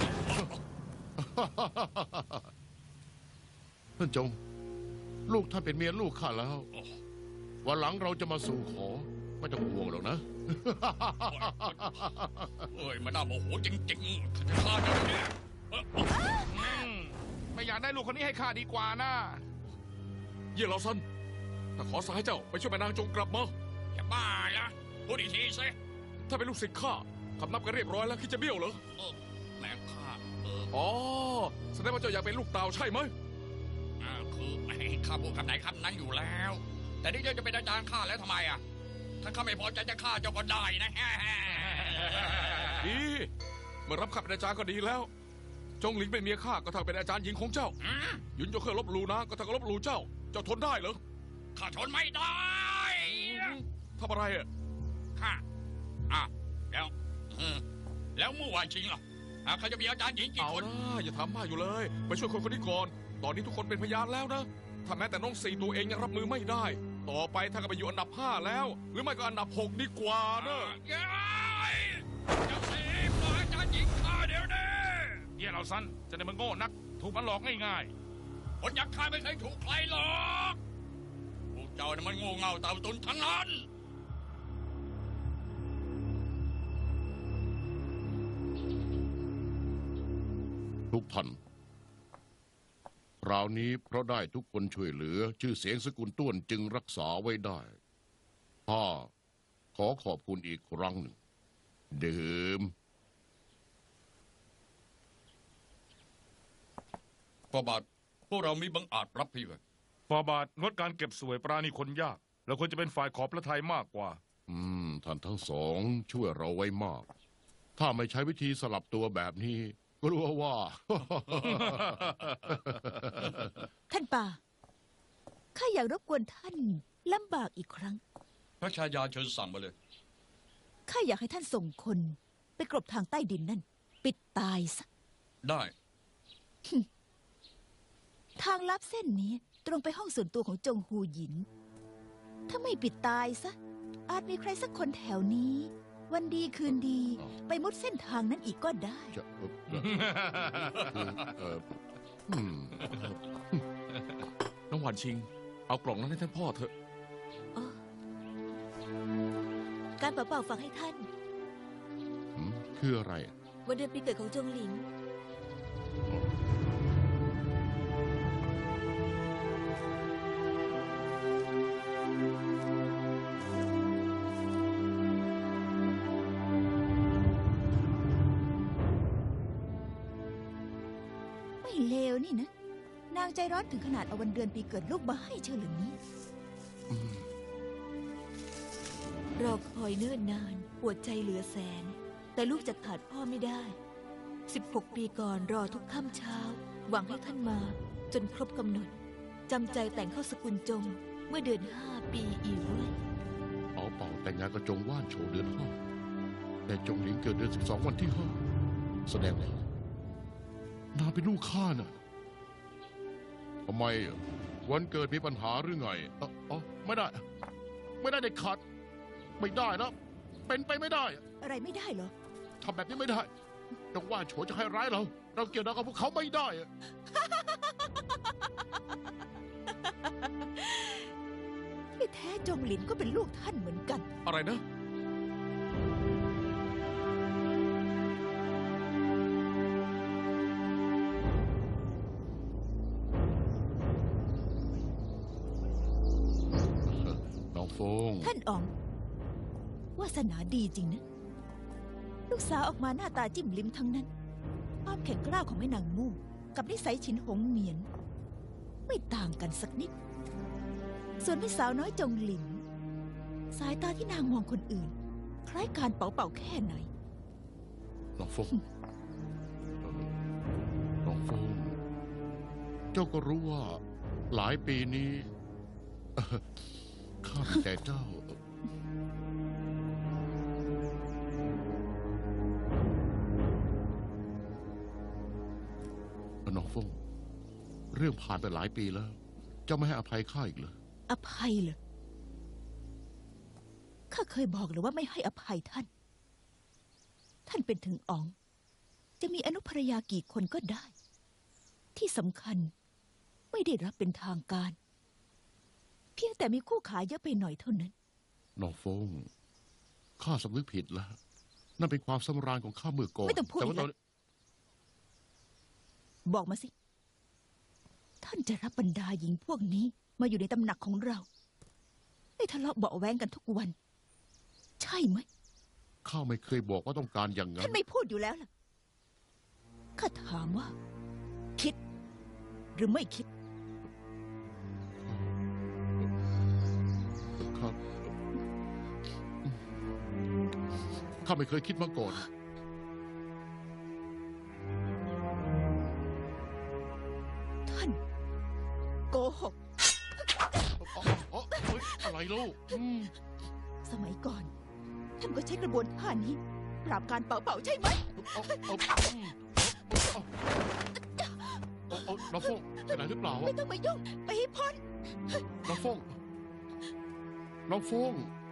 ท่านจง ลูกท่านเป็นเมียลูกข้าแล้ว วันหลังเราจะมาสู่ขอ ไม่ต้องห่วงหรอกนะเฮ้ย มันน่าโมโหจริงๆข้าจะฆ่าเจ้าเนี่ยเอ้ออืมไม่อยากได้ลูกคนนี้ให้ข้าดีกว่านะเยี่ยเหลาซันถ้าขอสายเจ้าไปช่วยแม่นางจงกลับมาจะบ้าละพูดอีกทีสิถ้าเป็นลูกศิษย์ข้าคำนับกันเรียบร้อยแล้วคิดจะเบี้ยวเหรอเออแม่ข้าเอออ๋อแสดงว่าเจ้าอยากเป็นลูกเต่าใช่ไหมอ่าคือไอ้ข้าพูดคำไหนคำนั้นอยู่แล้ว แต่นี่เจ้าจะเป็นอาจารย์ข้าแล้วทำไมอ่ะ ถ้าข้าไม่พอใจจะฆ่าเจ้าก็ได้นะดีเมื่อรับขับเป็นอาจารย์ก็ดีแล้ว จงหลิงเป็นเมียข้าก็เท่าเป็นอาจารย์หญิงของเจ้าอืมหยุนโยเคอร์ลบหลูนะก็เท่ากับลบหลูเจ้า เจ้าทนได้เหรอข้าทนไม่ได้ทำอะไรอ่ะข้าอ่ะแล้วเออแล้วเมื่อวานจริงเหรออ่ะเขาจะมีอาจารย์หญิงกี่เอาคนนะอย่าทำมากอยู่เลย ไปช่วยคนคนนี้ก่อน ตอนนี้ทุกคนเป็นพยานแล้วนะ ถ้าแม้แต่น้องสี่ตัวเองยังรับมือไม่ได้ ต่อไปถ้าก็ไปอยู่อันดับห้าแล้ว หรือไม่ก็อันดับหกดีกว่าเนอะเย้ยเจ้าสีปล่อยอาจารย์หญิงข้าเดี๋ยวนี้เยี่ยเราสั้นจะได้มันโง่นัก ถูกมันหลอกง่ายคนอยักข้าไม่เคยถูกใครหรอกพวกเจ้านี่มันโง่เง่าเต่าตุนทั้งนั้นทุกท่านคราวนี้เพราะได้ทุกคนช่วยเหลือ ชื่อเสียงสกุลต้วนจึงรักษาไว้ได้ข้าขอขอบคุณอีกครั้งหนึ่งดื่มพอบาทพวกเรามีบังอาจรับพี่ไว้ๆฟาบาทงดการเก็บสวยปราณีคนยาก แล้วควรจะเป็นฝ่ายขอบพระทัยมากกว่าอืม ท่านทั้งสองช่วยเราไว้มาก ถ้าไม่ใช้วิธีสลับตัวแบบนี้กลัวว่าท่านป่า ข้าอยากรบกวนท่านลำบากอีกครั้งพระชายาเชิญสั่งมาเลยข้าอยากให้ท่านส่งคนไปกลบทางใต้ดินนั่น ปิดตายซะได้ทางลับเส้นนี้ตรงไปห้องส่วนตัวของจงฮูหยิน ถ้าไม่ปิดตายซะ อาจมีใครสักคนแถวนี้ วันดีคืนดีอ๋อไปมุดเส้นทางนั้นอีกก็ได้จะเอ่อเอ่อคือเอ่ออืมน้องหวานชิง เอากล่องนั้นให้ท่านพ่อเถอะการเป่าเป่าฟังให้ท่านหืมคืออะไรวันเดือนปีเกิดของจงหลิงไม่เลวนี่นะ นางใจร้อนถึงขนาดเอาวันเดือนปีเกิดลูกมาให้เชอหรือนี้รอคอยเนิ่นนานปวดใจเหลือแสน แต่ลูกจะขาดพ่อไม่ได้สิบหก ปีก่อนรอทุกค่ำเช้า หวังให้ท่านมาจนครบกำหนด จำใจแต่งเข้าสกุลจงเมื่อเดือนห้าปีอีเว้ยเป่าเป่าแต่งงานกับจงว่านโฉเดือนห้าแต่จงหลิงเกิดเดือนสิบสองวันที่ห้าแสดงว่านางเป็นลูกข้าน่ะทำไมอ่ะวันเกิดมีปัญหาหรือไงเอ๋ออ๋อไม่ได้ ไม่ได้เด็ดขาดไม่ได้นะเป็นไปไม่ได้อะไรไม่ได้เหรอทำแบบนี้ไม่ได้จงว่านโฉจะให้ร้ายเรา เราเกี่ยวดองกับพวกเขาไม่ได้อะที่แท้จงหลินก็เป็นลูกท่านเหมือนกันอะไรนะน้องฟงท่านอ๋องวาสนาดีจริงนะ ลูกสาวออกมาหน้าตาจิ้มลิ้มทั้งนั้น ความแข็งกร้าวของแม่นางมู่กับนิสัยฉินหงเหมียน ไม่ต่างกันสักนิด ส่วนพี่สาวน้อยจงหลิน สายตาที่นางมองคนอื่น คล้ายการเป่าเป่าแค่ไหนน้องฟงน้องฟงเจ้าก็รู้ว่า หลายปีนี้เอ่อข้ามีแต่เจ้า น้องฟงเรื่องผ่านไปหลายปีแล้ว เจ้าไม่ให้อภัยข้าอีกเหรออภัยเหรอข้าเคยบอกเลยว่าไม่ให้อภัยท่าน ท่านเป็นถึงอ๋อง จะมีอนุภรรยากี่คนก็ได้ ที่สำคัญไม่ได้รับเป็นทางการ เพียงแต่มีคู่ขาเยอะไปหน่อยเท่านั้นน้องฟงข้าสำนึกผิดแล้ว นั่นเป็นความสำราญของข้าเมื่อก่อนไม่ต้องพูดแต่อีว่าก ตแล้อนว บอกมาสิ ท่านจะรับบรรดาหญิงพวกนี้มาอยู่ในตำหนักของเรา ได้ทะเลาะเบาะแว้งกันทุกวัน ใช่ไหมข้าไม่เคยบอกว่าต้องการอย่างนั้ท่าน นไม่พูดอยู่แล้วล่ะ ข้าถามว่า คิด หรือไม่คิดครับข้าไม่เคยคิดมาก่อนท่าน โกหกอ๋ออ๋อเฮ้ยอะไรลูกอืมสมัยก่อน ท่านก็ใช้กระบวนท่านี้ ปราบการเป่าเป่าใช่ไหมเอาเอาอืมเอาเอาเอาน้องฟงไปไหนหรือเปล่าไม่ต้องมายุ่ง ไปให้พ้นน้องฟงน้องฟง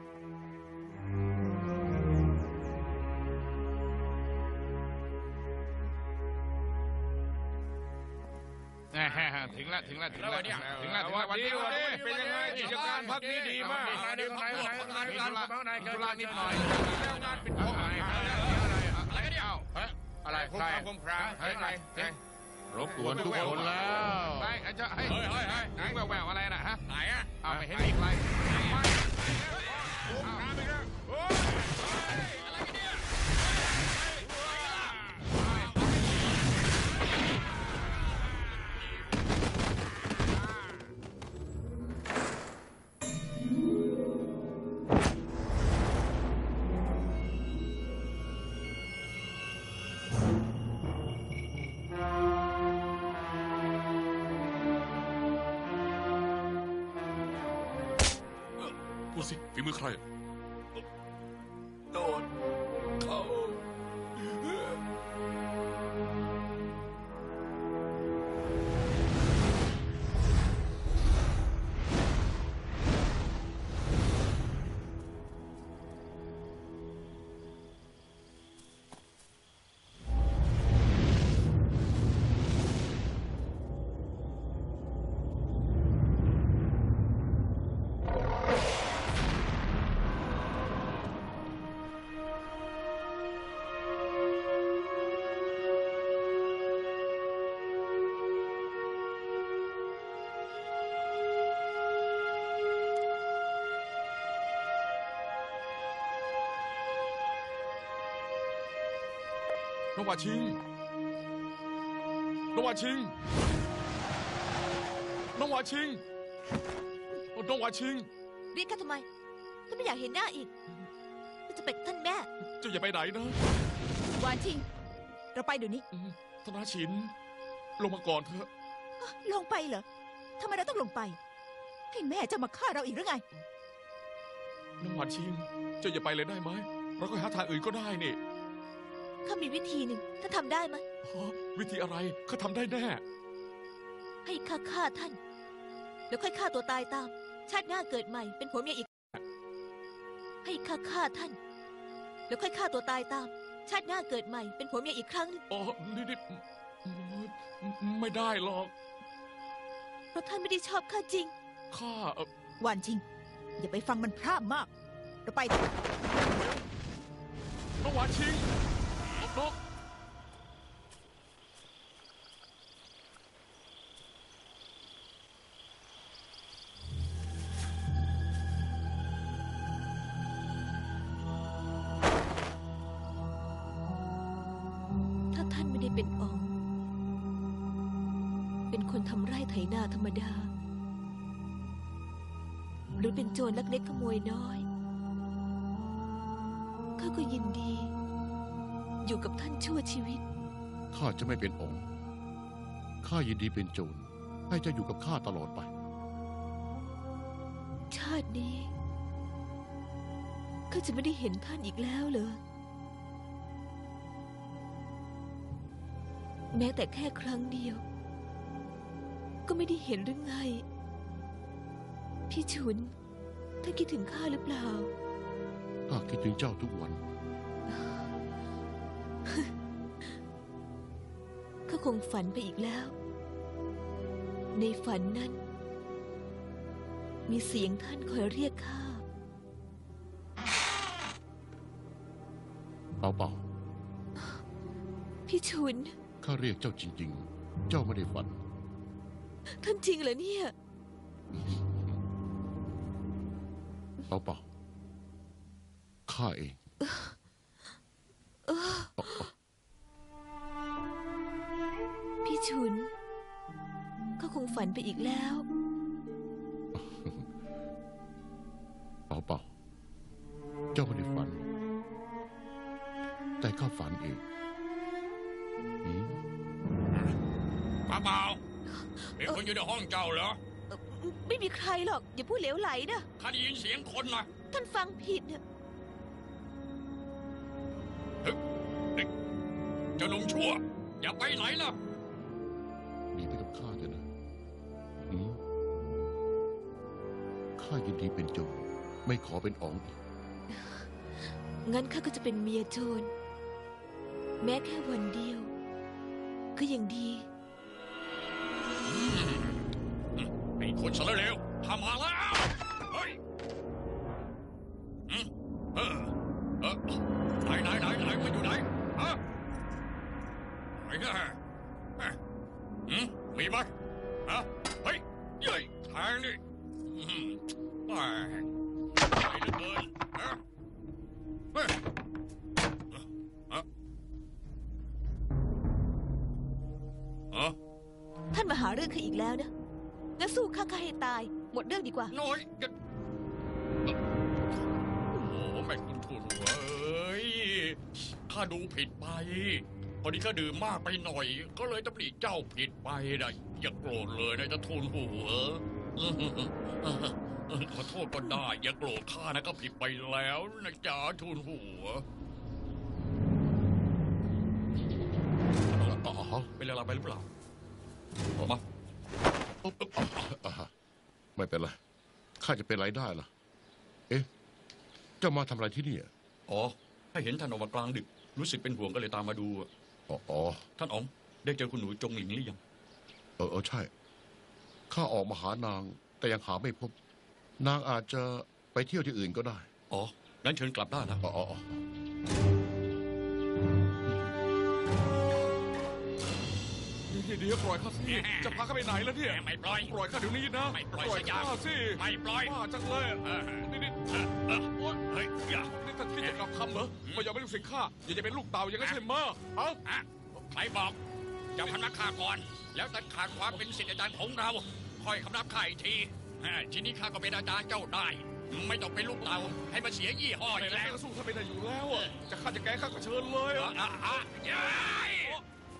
แหม่ถึงแล้วถึงแล้วถึงแล้วถึงแล้วถึงแล้ววันนี้วันนี้เป็นยังไงกิจการพักนี้ดีมากไหนไหนไหนมีธุระมีธุระนิดหน่อยงานเป็นของอะไรอะไรกันเนี่ยอะไรใครผมคราเฮ้ยไงรบกวนทุกคนแล้วไปไอ้เจ้าเฮ้ยเฮ้ยเฮ้ยไหนแววแววอะไรน่ะฮะไหนอ่ะเอาไม่เห็นอีกไรพูดสิฝีมือใครโดนเขาน้องหวาชิง น้องหวาชิง น้องหวาชิง น้องหวาชิงเรียกข้าทำไมข้าไม่อยากเห็นหน้าอีกข้าจะไปกับท่านแม่เจ้าอย่าไปไหนนะวานชิงเราไปเดี๋ยวนี้อืมธนาชิน ลงมาก่อนเถอะลงไปเหรอทำไมเราต้องลงไป ให้แม่จะมาฆ่าเราอีกหรือไงน้ำหวานชิง เจ้าอย่าไปเลยได้ไหม เราก็หาทางอื่นก็ได้นี่ข้ามีวิธีหนึ่งถ้าทำได้ไหมอ๋อวิธีอะไรข้าทำได้แน่ให้ข้าฆ่าท่าน แล้วค่อยฆ่าตัวตายตาม ชาติหน้าเกิดใหม่เป็นผัวเมียอีก ให้ข้าฆ่าท่าน แล้วค่อยฆ่าตัวตายตาม ชาติหน้าเกิดใหม่เป็นผัวเมียอีกครั้งหนึงอ๋อ นี่นี่ไม่ได้หรอกเพราะท่านไม่ได้ชอบข้าจริงข้าเอ่อหวานชิง อย่าไปฟังมันพร่ำมาก เราไปเถอะน้ำหวานชิงนกถ้าท่านไม่ได้เป็นองค์ เป็นคนทำไร่ไถนาธรรมดา หรือเป็นโจรลักเล็กขโมยน้อย ข้าก็ยินดี อยู่กับท่านชั่วชีวิตข้าจะไม่เป็นองค์ ข้ายินดีเป็นโจร ให้เจ้าอยู่กับข้าตลอดไปชาตินี้ ข้าจะไม่ได้เห็นท่านอีกแล้วเหรอ แม้แต่แค่ครั้งเดียว ก็ไม่ได้เห็นหรือไง พี่ฉุน ท่านคิดถึงข้าหรือเปล่าข้าคิดถึงเจ้าทุกวันข้าคงฝันไปอีกแล้ว ในฝันนั้น มีเสียงท่านคอยเรียกข้าเปล่าเปล่าพี่ฉุนข้าเรียกเจ้าจริง ๆ เจ้าไม่ได้ฝันท่านจริงเหรอเนี่ยเปล่าเปล่าข้าเองพี่ฉุน ก็คงฝันไปอีกแล้วเปล่าเปล่าเจ้าไม่ได้ฝัน แต่ข้าฝันเองอืมป้าเปล่ามีคนอยู่ในห้องเจ้าเหรอไม่มีใครหรอก อย่าพูดเหลวไหลนะข้าได้ยินเสียงคนนะท่านฟังผิดนะเจ้าหนุ่มชั่ว อย่าไปไหนล่ะหนีไปกับข้าเถอะนะอืมข้ายินดีเป็นโจร ไม่ขอเป็นอ๋องอีกงั้นข้าก็จะเป็นเมียโจร แม้แค่วันเดียว ก็ยังดีไอ้คนสารเลวทำมาแล้ว เฮ้ยอืมเออเออไหนไหนไหนไหนมันอยู่ไหนฮะไหนนะฮะอืมมีไหมฮะเฮ้ยเย้ยทางนี่อืมแม่งไปเหลือเกินฮะเฮ้ยฮะฮะท่านมาหาเรื่องข้าอีกแล้วนะงั้นสู้ข้าข้าให้ตาย หมดเรื่องดีกว่าน้อยกันโอ้โหแม่คุณทูนหัวเอ้ยข้าดูผิดไปพอดีข้าดื่มมากไปหน่อย ก็เลยตำหนิเจ้าผิดไปนะอย่าโกรธเลยนะจะทูนหัวขอโทษก็ได้อย่าโกรธข้านะก็ผิดไปแล้วนะจ๊ะทูนหัวอ๋อเป็นอะไรไปหรือเปล่าออกมาอ่าฮะไม่เป็นไร ข้าจะเป็นไรได้ล่ะ เอ๊ะ เจ้ามาทำอะไรที่นี่อ่ะอ๋อให้เห็นท่านออกมากลางดึก รู้สึกเป็นห่วงก็เลยตามมาดูอ๋ออ๋อท่านอ๋องได้เจอคุณหนูจงหลิงหรือยังเออเออใช่ ข้าออกมาหานาง แต่ยังหาไม่พบ นางอาจจะไปเที่ยวที่อื่นก็ได้อ๋องั้นเชิญกลับได้นะอ๋ออ๋ออ๋อเดี๋ยวปล่อยข้าสิ จะพาข้าไปไหนแล้วเนี่ยไม่ปล่อยปล่อยข้าเดี๋ยวนี้นะไม่ปล่อยปล่อยสักอย่างข้าสิไม่ปล่อยบ้าจังเลยเออนี่นี่เออเออโอ๊ยเฮ้ยอย่านี่ท่านที่จะกลับคำเหรอไม่ยอมไม่ลูกศิษย์ข้าอย่าจะเป็นลูกเต่าอย่างนั้นใช่ไหมเอ้าอะใครบอกจะพนักข้าก่อน แล้วตัดขาดความเป็นศิษย์อาจารย์ของเรา ค่อยคำนับข้าอีกทีอ่าทีนี้ข้าก็เป็นอาจารย์เจ้าได้ ไม่ต้องเป็นลูกเต่าให้มาเสียยี่ห้อไม่อีกแล้แล้ว วสู้ท่านไม่ได้อยู่แล้วอะจะฆ่าจะแกล้งข้าก็เชิญเลยอะอ่ะอ่ะอ่ะย้าย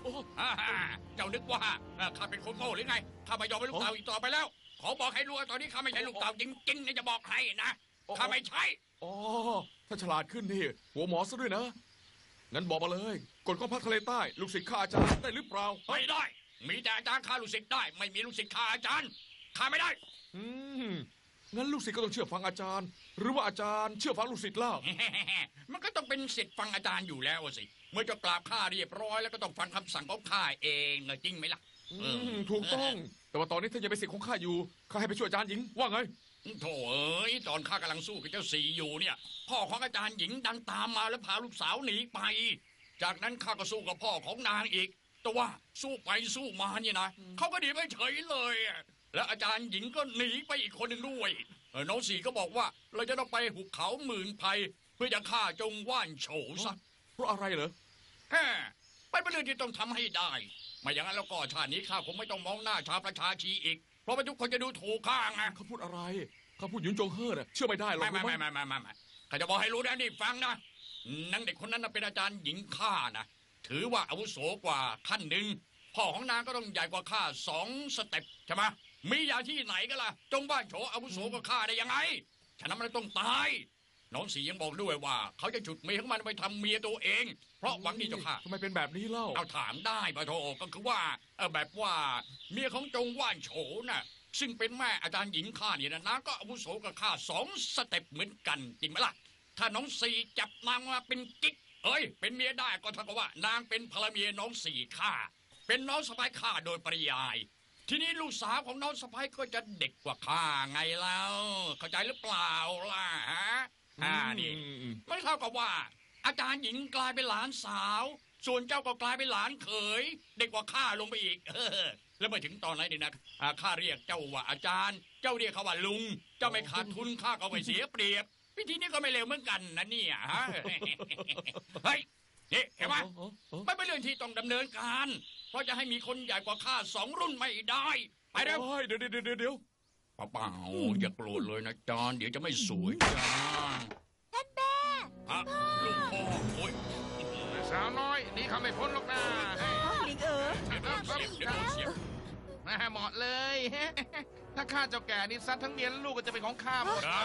อ้ฮ่าฮ่าเจ้านึกว่าเอ่อข้าเป็นคนโง่หรือไงข้าไม่ยอมเป็นลูกเต่าอีกต่อไปแล้ว ขอบอกให้รู้ว่าตอนนี้ข้าไม่ใช่ลูกเต่าจริงๆนะจะบอกให้นะข้าไม่ใช่อ๋อถ้าฉลาดขึ้นนี่หัวหมอซะด้วยนะงั้นบอกมาเลยกฎข้อพักทะเลใต้ลูกศิษย์ข้าอาจารย์ได้หรือเปล่าไม่ได้ มีแต่อาจารย์ข้าลูกศิษย์ได้ ไม่มีลูกศิษย์ข้าอาจารย์ข้าไม่ได้อืมงั้นลูกศิษย์ก็ต้องเชื่อฟังอาจารย์ หรือว่าอาจารย์เชื่อฟังลูกศิษย์ล่ะมันก็ต้องเป็นศิษย์ฟังอาจารย์อยู่แล้วสิเมื่อจะกราบข้าเรียบร้อยแล้วก็ต้องฟังคำสั่งของข้าเองนะจริงไหมล่ะอืมถูกต้อง แต่ว่าตอนนี้ท่านยังเป็นศิษย์ของข้าอยู่ข้าให้ไปช่วยอาจารย์หญิงว่าไงโถ่เอ้ยตอนข้ากำลังสู้กับเจ้าสีอยู่เนี่ย พ่อของอาจารย์หญิงดันตามมาแล้วพาลูกสาวหนีไป จากนั้นข้าก็สู้กับพ่อของนางอีก แต่ว่าสู้ไปสู้มาเนี่ยนะเขาก็หนีไปเฉยเลยอะแล้วอาจารย์หญิงก็หนีไปอีกคนหนึ่งด้วยเออน้องสีก็บอกว่าเราจะต้องไปหุบเขาหมื่นภัยเพื่อจะฆ่าจงว่านโฉซะเพราะอะไรเหรอแฮ่เป็นเรื่องที่ต้องทำให้ได้ไม่อย่างนั้นแล้วก็ชาตินี้ข้าคงไม่ต้องมองหน้าชาวประชาชีอีกเพราะว่าทุกคนจะดูถูกข้าไงเขาพูดอะไรเขาพูดหยุนจงเฮ่อน่ะเชื่อไม่ได้หรอกไม่ไม่รู้หไม่ไม่ไม่ไม่ข้าจะบอกให้รู้นะนี่ฟังนะนางเด็กคนนั้นน่ะเป็นอาจารย์หญิงข้านะถือว่าอาวุโสกว่าขั้นหนึ่งพ่อของนางก็ต้องใหญ่กว่าข้าสองสเต็ปใช่ไหมมีอย่างที่ไหนกันล่ะจงบ้านโฉอาวุโสกว่าข้าได้ยังไงฉะนั้นมันต้องตายน้องสียังบอกด้วยว่า เขาจะฉุดเมียของมันไปทำเมียตัวเอง เพราะหวังดีเจ้าข้าทำไมเป็นแบบนี้เล่าเอาถามได้ปะโทก็คือว่าเออแบบว่าเมียของจงว่านโฉน่ะซึ่งเป็นแม่อาจารย์หญิงข้าเนี่ยนะนางก็อาวุโสกับข้าสองสเต็ปเหมือนกันจริงไหมล่ะถ้าน้องสี่จับนางมาเป็นกิ๊กเอ้ยเป็นเมียได้ก็เท่ากับว่านางเป็นภรรเมียน้องสี่ข้าเป็นน้องสะใภ้ข้าโดยปริยาย ทีนี้ลูกสาวของน้องสะใภ้ก็จะเด็กกว่าข้าไงแล้วเข้าใจหรือเปล่าล่ะฮะอ่านี่อืมไม่เท่ากับว่า อาจารย์หญิงกลายเป็นหลานสาว ส่วนเจ้าก็กลายเป็นหลานเขย เด็กกว่าข้าลงไปอีก เออแล้วมาถึงตอนไหนนี่นะอ่าข้าเรียกเจ้าว่าอาจารย์ เจ้าเรียกเขาว่าลุง เจ้าไม่ขาดทุนข้าก็ไม่เสียเปรียบวิธีนี้ก็ไม่เลวเหมือนกันนะเนี่ยฮะ เฮ้ยนี่เห็นไหมอ๋ออ๋อไม่เป็นเรื่องที่ต้องดำเนินการ เพราะจะให้มีคนใหญ่กว่าข้าสองรุ่นไม่ได้ ไปเร็วโอ้ยเดี๋ยวเดี๋ยวเดี๋ยวเดี๋ยวเปล่าๆอย่าโกรธเลยนะจานเดี๋ยวจะไม่สวยจ้าท่านแม่ลูกพ่อโอ้ยสาวน้อยนี่เขาไม่พ้นหรอกนะลิงเอ๋อเดี๋ยวโดนเสียบเดี๋ยวโดนเสียบแม่เหมาะเลย ถ้าข้าเจ้าแก่นี่ซัดทั้งเมียและลูกก็จะเป็นของข้าหมดได้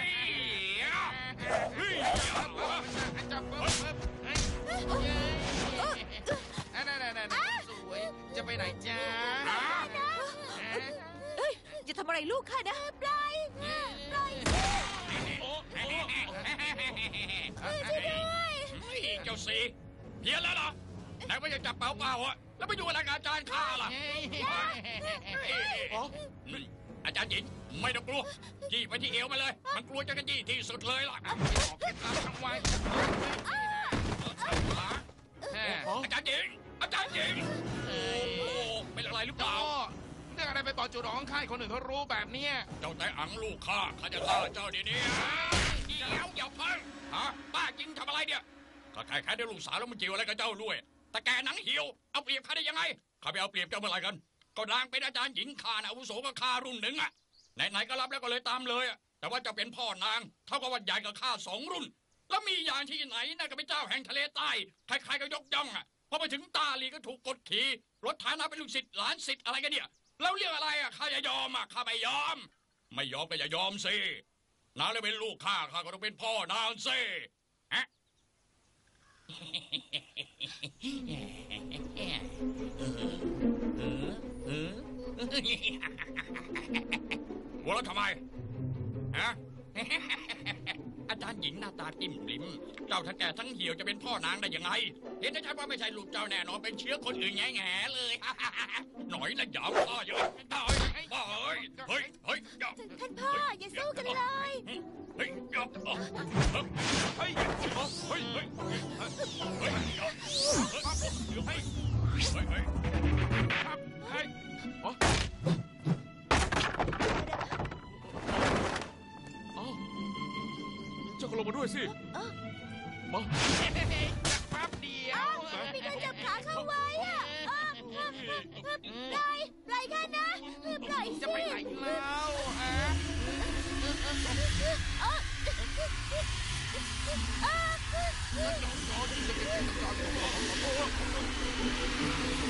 เฮ้ยจับปุ๊บปุ๊บเฮ้ยเย้นั่นนั่นนั่นสวยจะไปไหนจ้าเอ้ยอย่าทำอะไรลูกค่ะนะปล่อยปล่อยเจ้าสีเพี้ยนแล้วเหรอไหนว่าจะจับเปล่าเปล่าๆอะแล้วไปอยู่อะไรกับอาจารย์ข้าล่ะอ๋ออืมอาจารย์หญิงไม่ต้องกลัวจี้ไปที่เอวมาเลย มันกลัวจะกระจี้ที่สุดเลยล่ะบอกเคล็ดลับทั้งไว้อ๋ออาจารย์หญิงอาจารย์หญิงโอ้เป็นอะไรหรือเปโจ้ล่าเรื่องอะไรไปบอกจุดอ่อนของข้าให้คนอื่นเขารู้แบบเนี้ยเจ้าแต่อังลูกข้าข้าจะฆ่าเจ้าเดี๋ยวนี้เดี๋ยวอย่าเพิ่งฮะป้าจริงทำอะไรเนี่ยก็แค่แค่ได้ลูกสาวแล้วมันเกี่ยวอะไรกับเจ้าด้วย แต่แกหนังเหี่ยวเอาเปรียบข้าได้ยังไงข้าไปเอาเปรียบเจ้าเมื่อไหร่กัน ก็นางเป็นอาจารย์หญิงข้านะอาวุโสก็ข้ารุ่นหนึ่งอะไหนๆก็รับแล้วก็เลยตามเลยอะแต่ว่าเจะเป็นพ่อนางเท่ากับว่าใหญ่กับข้าสองรุ่น แล้วมีอย่างที่ไหนนะก็เป็นเจ้าแห่งทะเลใต้ใครๆก็ยกย่องอะพอไปถึงตาลีก็ถูกกดขี่ลดฐานะเป็นลูกศิษย์หลานศิษย์อะไรกันเนี่ยแล้วเรื่องอะไรอะข้าจะยอมอะข้าไม่ยอม ไม่ยอมก็อย่ายอมสินางเลยเป็นลูกข้าข้าก็ต้องเป็นพ่อนางสิฮะ หัวเราะทำไมฮะ อาจารย์หญิงหน้าตาติ้มริม เจ้าทั้งแก่ทั้งเหี่ยวจะเป็นพ่อนางได้ยังไง เห็นได้ชัดว่าไม่ใช่ลูกเจ้าแน่นอนเป็นเชื้อคนอื่นแง่ๆเลย หน่อยนะหยาบพ่อเยอะตายพ่อเฮ้ยเฮ้ยเฮ้ยหยาบท่านพ่ออย่าสู้กันเลยเฮ้ยหยาบเฮ้ยเฮ้ยเฮ้ยเฮ้ยเฮ้ยหยาบเฮ้ยเฮ้ยเฮ้ยครับเฮ้ยอ๋อเอ้าเจ้าก็ลงมาด้วยสิ มาแป๊บเดียวมีการจับขาเข้าไว้อะปล่อยปล่อยกันนะปล่อยสิจะไปไหนแล้วฮะเ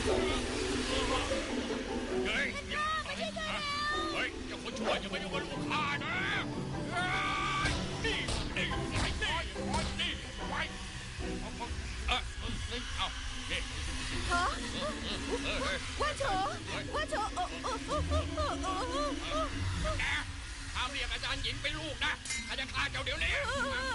อาจารย์หญิงเป็นลูกนะข้าจะฆ่าเจ้าเดี๋ยวนี้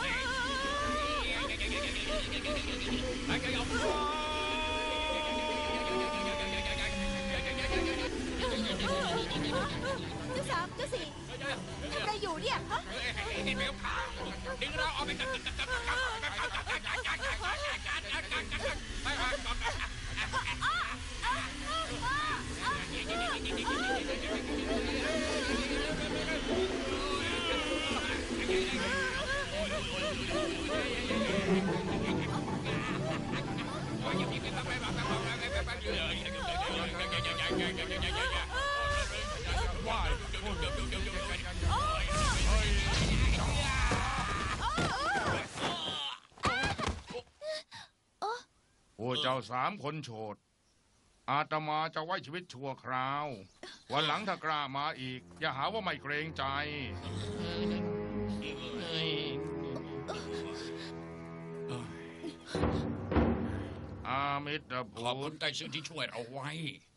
เจ้าสามเจ้าสี่ทำอะไรอยู่เนี่ยฮะนี่เบลขาดึงเราออกไปจากโอ้เจ้าสามคนโฉดอาตมาจะไว้ชีวิตชั่วคราว วันหลังถ้ากล้ามาอีก อย่าหาว่าไม่เกรงใจ อามิตรขพูอบคุดณใต้ซื่อที่ช่วยเราไว้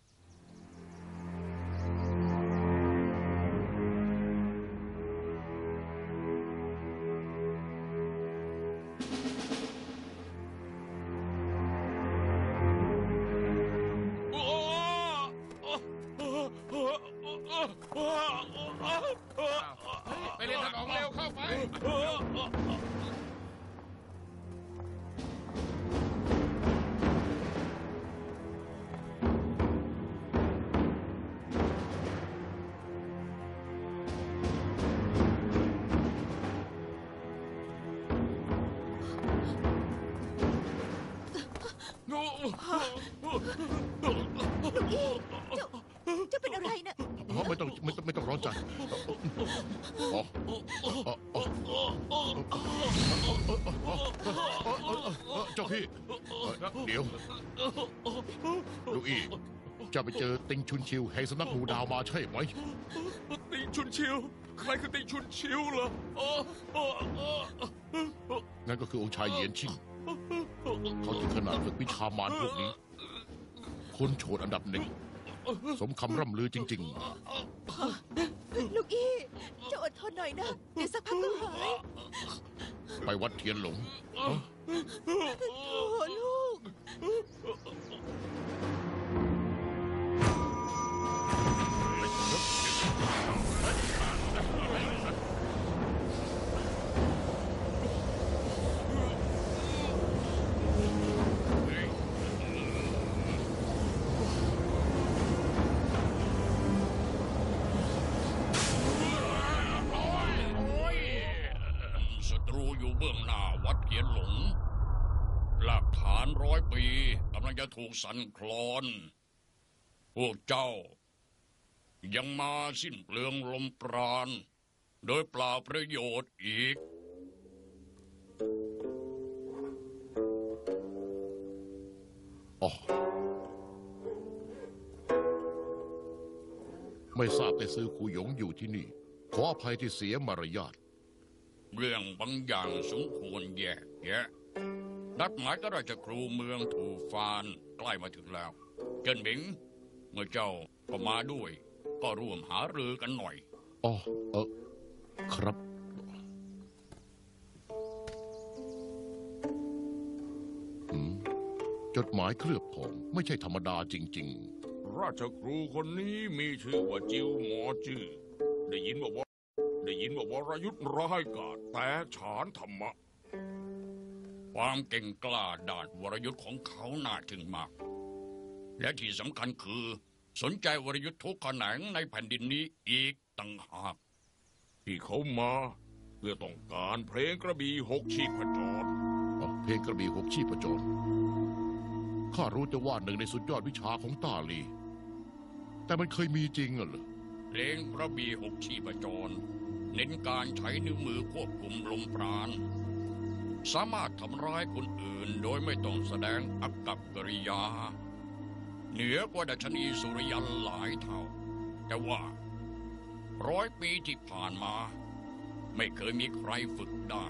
ไปเรียนถนอมเร็วเข้าไปลูกอี้เจ้าเจ้าเป็นอะไรนะอ๋อไม่ต้องไม่ต้องไม่ต้องร้อนใจอ๋ออ๋ออ๋ออ๋อเจ้าพี่เดี๋ยวลูกอี้จะไปเจอติงชุนชิวแห่งสำนักหูดาวมาใช่ไหมติงชุนชิวใครคือติงชุนชิวเหรออ๋ออ๋ออ๋องั้นก็คือองค์ชายเหยียนชิ่งเขาถึงขนาดฝึกวิชามารพวกนี้ คนโฉดอันดับหนึ่ง สมคำร่ำลือจริงลูกอี้เจ้าอดทนหน่อยนะเดี๋ยวสักพักก็หายๆ ไปวัดเทียนหลงโอ้ลูกศัตรูอยู่เบื้องหน้าวัดเทียนหลง หลักฐานร้อยปีกำลังจะถูกสั่นคลอน พวกเจ้า ยังมาสิ้นเปลืองลมปราณ โดยเปล่าประโยชน์อีกอ๋อ ไม่ทราบแต่ซื้อคูหยงอยู่ที่นี่ ขออภัยที่เสียมารยาทเรื่องบางอย่างสมควรแยกแยะ นัดหมายก็ราชครูเมืองถูฟานใกล้มาถึงแล้ว เจิ้นหมิง เมื่อเจ้าก็มาด้วย ก็ร่วมหารือกันหน่อยอ๋อ เออครับ อืม จดหมายเคลือบทองไม่ใช่ธรรมดาจริงราชครูคนนี้มีชื่อว่าจิวหมอจื้อได้ยินว่าว่าได้ยินว่าวรยุทธ์ร้ายกาจแต่ฉานธรรมะความเก่งกล้าด้านวรยุทธ์ของเขาน่าถึงมาก และที่สำคัญคือ สนใจวรยุทธ์ทุกแขนงในแผ่นดินนี้อีกต่างหากที่เขามาเพื่อต้องการเพลงกระบี่หกชีพจรๆอ๋อเพลงกระบี่หกชีพจร ข้ารู้แต่ว่าหนึ่งในสุดยอดวิชาของต้าลี แต่มันเคยมีจริงเหรอเพลงกระบี่หกชีพจร เน้นการใช้นิ้วมือควบคุมลมปราณ สามารถทำร้ายคนอื่นโดยไม่ต้องแสดงอากัปกิริยา เหนือกว่าดัชนีสุริยันหลายเท่า แต่ว่าร้อยปีที่ผ่านมา ไม่เคยมีใครฝึกได้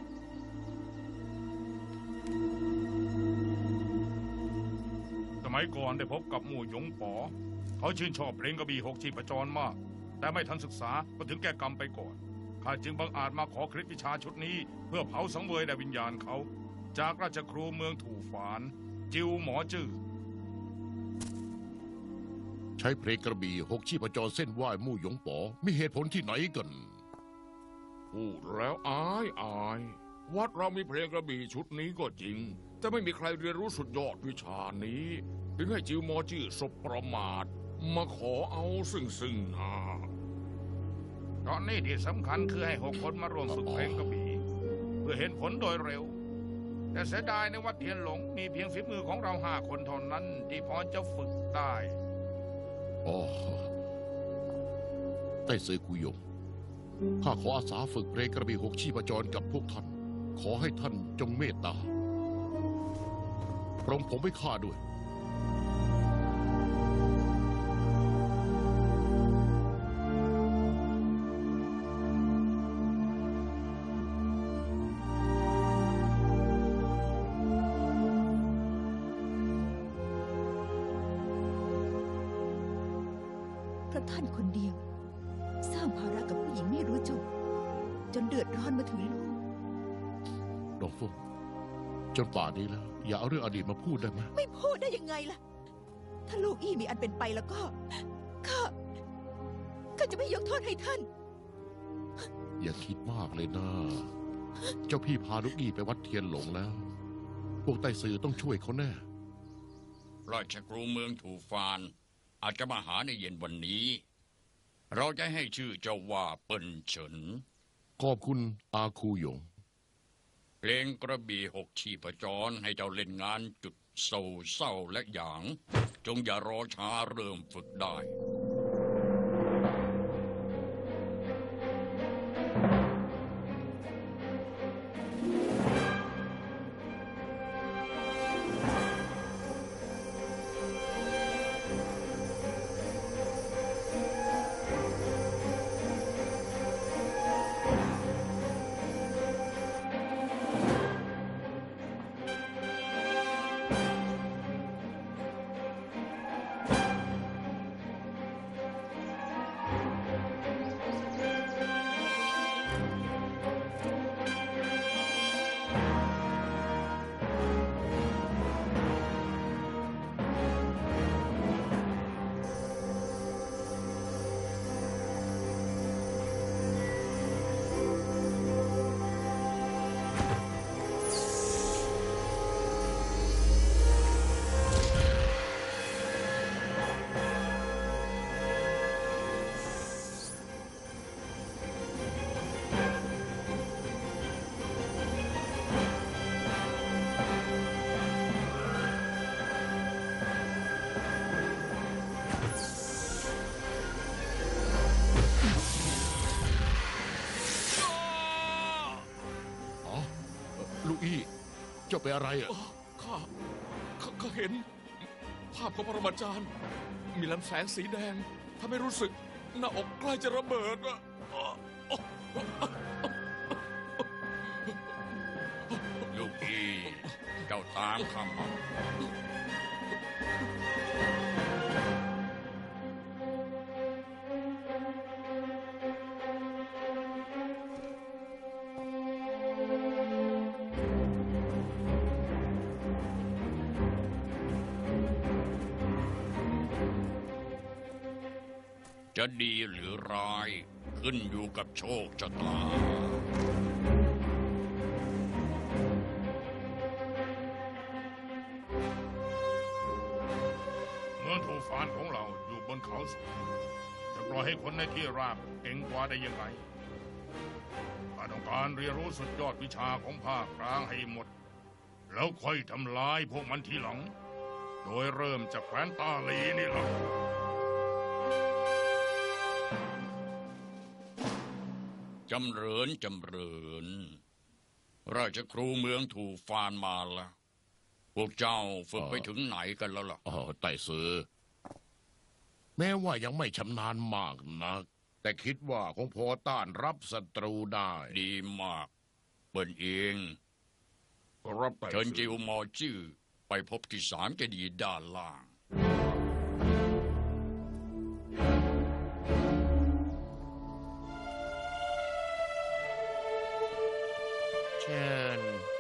สมัยก่อนได้พบกับหมู่หยงป๋อ เขาชื่นชอบเพลงกระบี่หกชีพจรมาก แต่ไม่ทันศึกษาก็ถึงแก่กรรมไปก่อนข้าจึงบังอาจมาขอคลิปวิชาชุดนี้ เพื่อเผาสังเวยแด่วิญญาณเขา จากราชครูเมืองถูฝาน จิวหมอจื้อใช้เพลงกระบี่หกชีพจรเส้นไหว้มู่หยงป๋อมีเหตุผลที่ไหนกันพูดแล้วอายอาย วัดเรามีเพลงกระบี่ชุดนี้ก็จริง แต่ไม่มีใครเรียนรู้สุดยอดวิชานี้ ถึงให้จิวมอจื้อสบประมาท มาขอเอาซึ่งซึ่งหน้าตอนนี้ที่สำคัญคือให้หกคนมาร่วมฝึกเพลงกระบี่เพื่อเห็นผลโดยเร็ว แต่เสียดายในวัดเทียนหลงมีเพียงฝีมือของเราห้าคนเท่านั้นที่พอจะฝึกได้อ๋อใต้เสือกุยงข้าขออาสาฝึกเพลงกระบี่หกชีพจรกับพวกท่าน ขอให้ท่านจงเมตตาปรงผมให้ข้าด้วยเพราะท่านคนเดียว สร้างภาระกับผู้หญิงไม่รู้จบ จนเดือดร้อนมาถึงลูกดงฟงจนป่านนี้แล้ว อย่าเอาเรื่องอดีตมาพูดได้ไหมไม่พูดได้ยังไงล่ะ ถ้าลูกอี้มีอันเป็นไปแล้วก็ข้าข้าจะไม่ยกโทษให้ท่านอย่าคิดมากเลยนะ เจ้าพี่พาลูกอี้ไปวัดเทียนหลงแล้ว พวกไต้ซือต้องช่วยเขาแน่ราชครูเมืองถูฟาน อาจจะมาหาในเย็นวันนี้ เราจะให้ชื่อเจ้าว่าเปิ่นเฉินขอบคุณอาคูหยงเพลงกระบี่หกชีพจรให้เจ้าเล่นงานจุดโศร้เศร้าและหยาง จงอย่ารอช้าเริ่มฝึกได้ลูกอี้เจ้าเป็นอะไรอ่ะข้าข้าข้าเห็น ภาพของปรมาจารย์ มีลำแสงสีแดงทำให้รู้สึก หน้าอกใกล้จะระเบิดอ่ะลูกอีเจ้าตามข้ามา จะดีหรือร้ายขึ้นอยู่กับโชคชะตาเมืองถูฝานของเราอยู่บนเขาสูงจะปล่อยให้คนในที่ราบเก่งกว่าได้ยังไงข้าต้องการเรียนรู้สุดยอดวิชาของภาคกลางให้หมด แล้วค่อยทำลายพวกมันทีหลัง โดยเริ่มจากแคว้นตาหลีนี่แหละจำเริญจำเริญ ราชครูเมืองถูฟานมาแล้ว พวกเจ้าฝึกไปถึงไหนกันแล้วล่ะอ๋อไต้ซือแม้ว่ายังไม่ชำนาญมากนัก แต่คิดว่าคงพอต้านรับศัตรูได้ดีมาก เปิ่นเองรับไต่เชิญซื่จิอวมอจื้อไปพบที่สามเจดีย์ด้านล่างพชิญ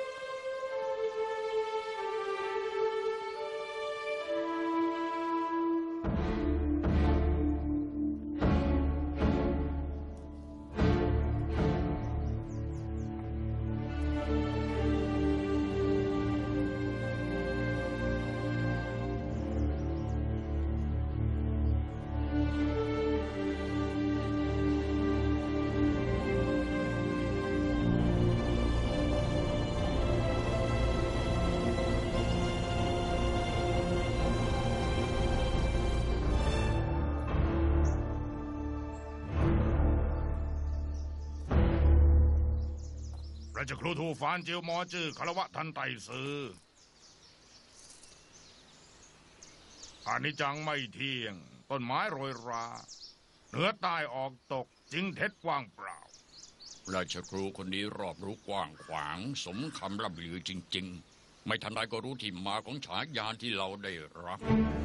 ราชครูทูฟานเจียวมอจื้อคารวะทันไต่ซืออานิจจังไม่เที่ยง ต้นไม้โรยราเหนือใต้ออกตกจริงเท็จว่างเปล่าราชครูคนนี้รอบรู้กว้างขวางสมคำร่ำลือจริงๆ ไม่ทันใดก็รู้ที่มาของฉายาที่เราได้รับ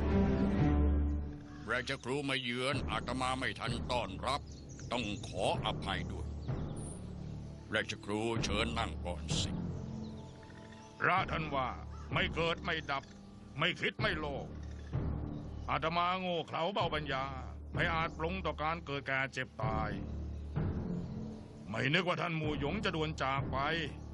ราชครูมาเยือนอาตมาไม่ทันต้อนรับ ต้องขออภัยด้วย ราชครูเชิญนั่งก่อนสิพระท่านว่าไม่เกิดไม่ดับ ไม่คิดไม่โลภอาตมาโง่เขลาเบาปัญญา ไม่อาจปรงต่อการเกิดแก่เจ็บตาย ไม่นึกว่าท่านหมู่หยงจะด่วนจากไป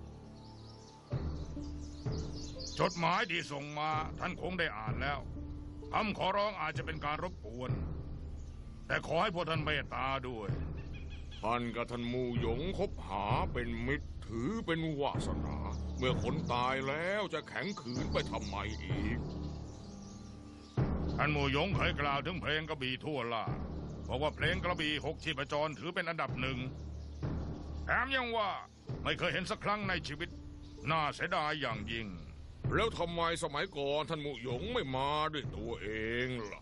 จดหมายที่ส่งมาท่านคงได้อ่านแล้วคำขอร้องอาจจะเป็นการรบกวน แต่ขอให้พวกท่านเมตตาด้วยท่านกับท่านหมู่หยงคบหาเป็นมิตรถือเป็นวาสนา เมื่อคนตายแล้วจะแข็งขืนไปทำไมอีกท่านหมู่หยงเคยกล่าวถึงเพลงกระบี่ทั่วล่าบอกว่าเพลงกระบี่หกชีพจรถือเป็นอันดับหนึ่งแถมยังว่าไม่เคยเห็นสักครั้งในชีวิตน่าเสียดายอย่างยิ่งแล้วทำไมสมัยก่อนท่านหมู่หยงไม่มาด้วยตัวเองล่ะ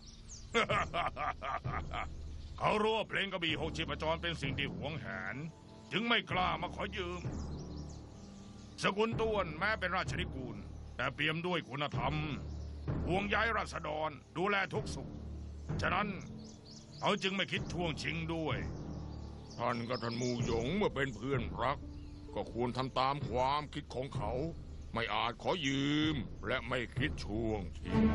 เขารู้ว่าเพลงกระบี่หกชีพจรเป็นสิ่งที่หวงแหน จึงไม่กล้ามาขอยืม สกุลต้วนแม้เป็นราชนิกูล แต่เปี่ยมด้วยคุณธรรมห่วงใยราษฎรดูแลทุกสุข ฉะนั้นเขาจึงไม่คิดช่วงชิงด้วยท่านกับท่านหมู่หยงเมื่อเป็นเพื่อนรัก ก็ควรทำตามความคิดของเขา ไม่อาจขอยืมและไม่คิดช่วงชิง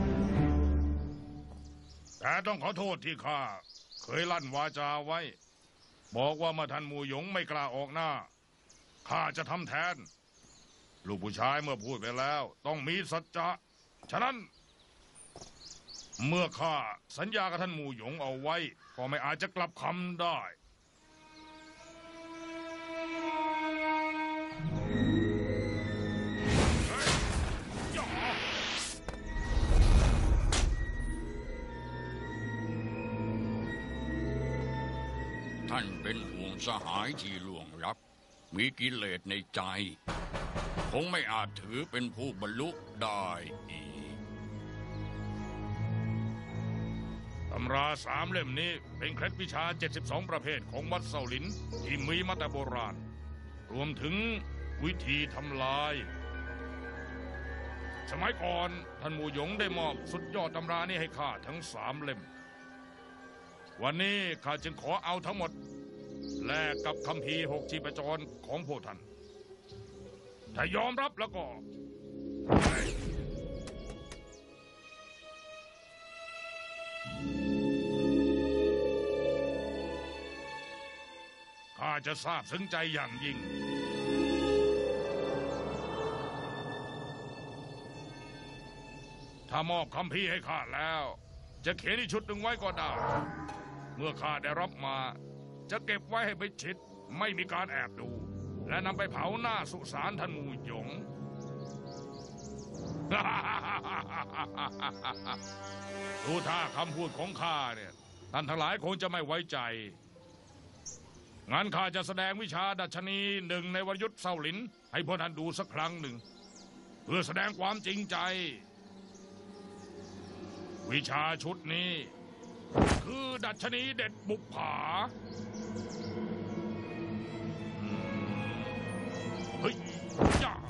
แต่ต้องขอโทษที่ข้าเคยลั่นวาจาไว้ บอกว่าเมื่อท่านหมู่หยงไม่กล้าออกหน้าข้าจะทำแทน ลูกผู้ชายเมื่อพูดไปแล้วต้องมีสัจจะ ฉะนั้น เมื่อข้าสัญญากับท่านหมู่หยงเอาไว้ ก็ไม่อาจจะกลับคำได้ท่านเป็นห่วงสหายที่ล่วงลับ มีกิเลสในใจ คงไม่อาจถือเป็นผู้บรรลุได้อีกตำราสามเล่มนี้เป็นเคล็ดวิชา เจ็ดสิบสอง ประเภทของวัดเซาหลินที่มีมาแต่โบราณ รวมถึงวิธีทำลาย สมัยก่อนท่านหมู่หยงได้มอบสุดยอดตำรานี้ให้ข้าทั้งสามเล่ม วันนี้ข้าจึงขอเอาทั้งหมดแลกกับคัมภีร์หกชีพจรของพวกท่าน ถ้ายอมรับแล้วก็ ข้าจะทราบซึ้งใจอย่างยิ่ง ถ้ามอบคำพี่ให้ข้าแล้ว จะเขียนอีกชุดหนึ่งไว้ก็ได้ เมื่อข้าได้รับมา จะเก็บไว้ให้ไปชิด ไม่มีการแอบดู และนำไปเผาหน้าสุสานท่านหมู่หยง ดูท่าคำพูดของข้าเนี่ยท่านทั้งหลายคงจะไม่ไว้ใจ งั้นข้าจะแสดงวิชาดัชนีหนึ่งในวรยุทธ์เซาหลิน ให้พวกท่านดูสักครั้งหนึ่ง เพื่อแสดงความจริงใจ วิชาชุดนี้ คือดัชนีเด็ดบุกผาอืมเฮ้ยจ้า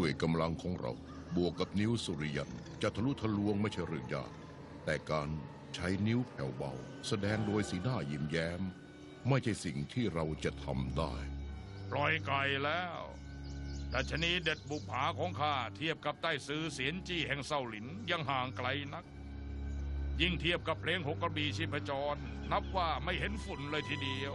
ด้วยกำลังของเราบวกกับนิ้วสุริยันจะทะลุทะลวงไม่ใช่เรื่องยากแต่การใช้นิ้วแผ่วเบาแสดงโดยสีหน้ายิ้มแย้มไม่ใช่สิ่งที่เราจะทำได้ปล่อยไก่แล้วดัชนีเด็ดบุภาของข้าเทียบกับใต้ซือเสียนจี้แห่งเซาหลินยังห่างไกลนัก ยิ่งเทียบกับเพลงหกกระบี่ชีพจรนับว่าไม่เห็นฝุ่นเลยทีเดียว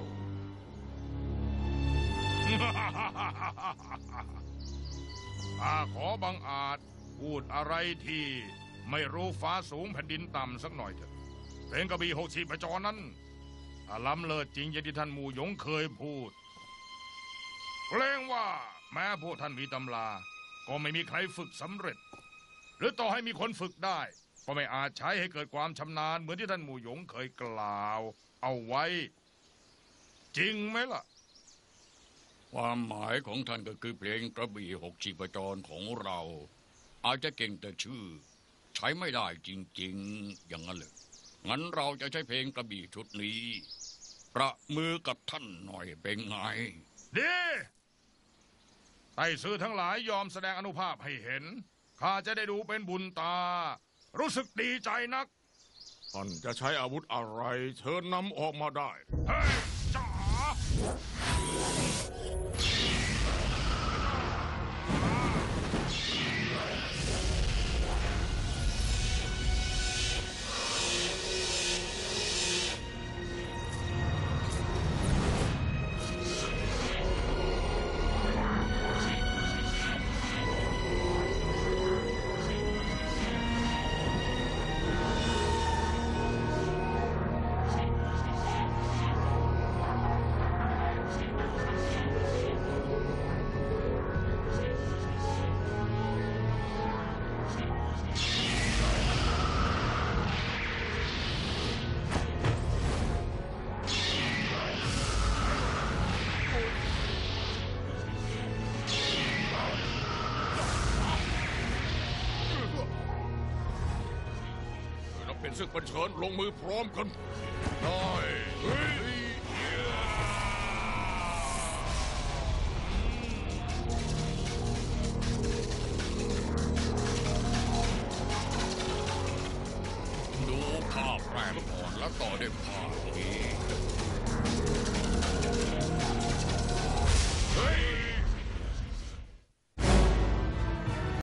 ข้าขอบังอาจพูดอะไรที่ไม่รู้ฟ้าสูงแผ่นดินต่ำสักหน่อยเถอะเพลงกระบี่หกชีพจรนั้นถ้าล้ำเลิศจริงอย่างที่ท่านหมู่หยงเคยพูดเกรงว่าแม้พวกท่านมีตำราก็ไม่มีใครฝึกสำเร็จ หรือต่อให้มีคนฝึกได้ก็ไม่อาจใช้ให้เกิดความชำนาญเหมือนที่ท่านหมู่หยงเคยกล่าว เอาไว้ จริงไหมล่ะความหมายของท่านก็คือเพลงกระบี่หกชีพจรของเรา อาจจะเก่งแต่ชื่อ ใช้ไม่ได้จริงๆอย่างนั้นเลยงั้นเราจะใช้เพลงกระบี่ชุดนี้ ประมือกับท่านหน่อยเป็นไงดีไต่ซื่อทั้งหลายยอมแสดงอนุภาพให้เห็นข้าจะได้ดูเป็นบุญตา รู้สึกดีใจนักท่านจะใช้อาวุธอะไร เชิญนำออกมาได้เฮ้ยจ๋าเป็นศึกบัญเชิญลงมือพร้อมกันได้เฮ้ยดูภาพแรกก่อนแล้วต่อด้วยภาพนี้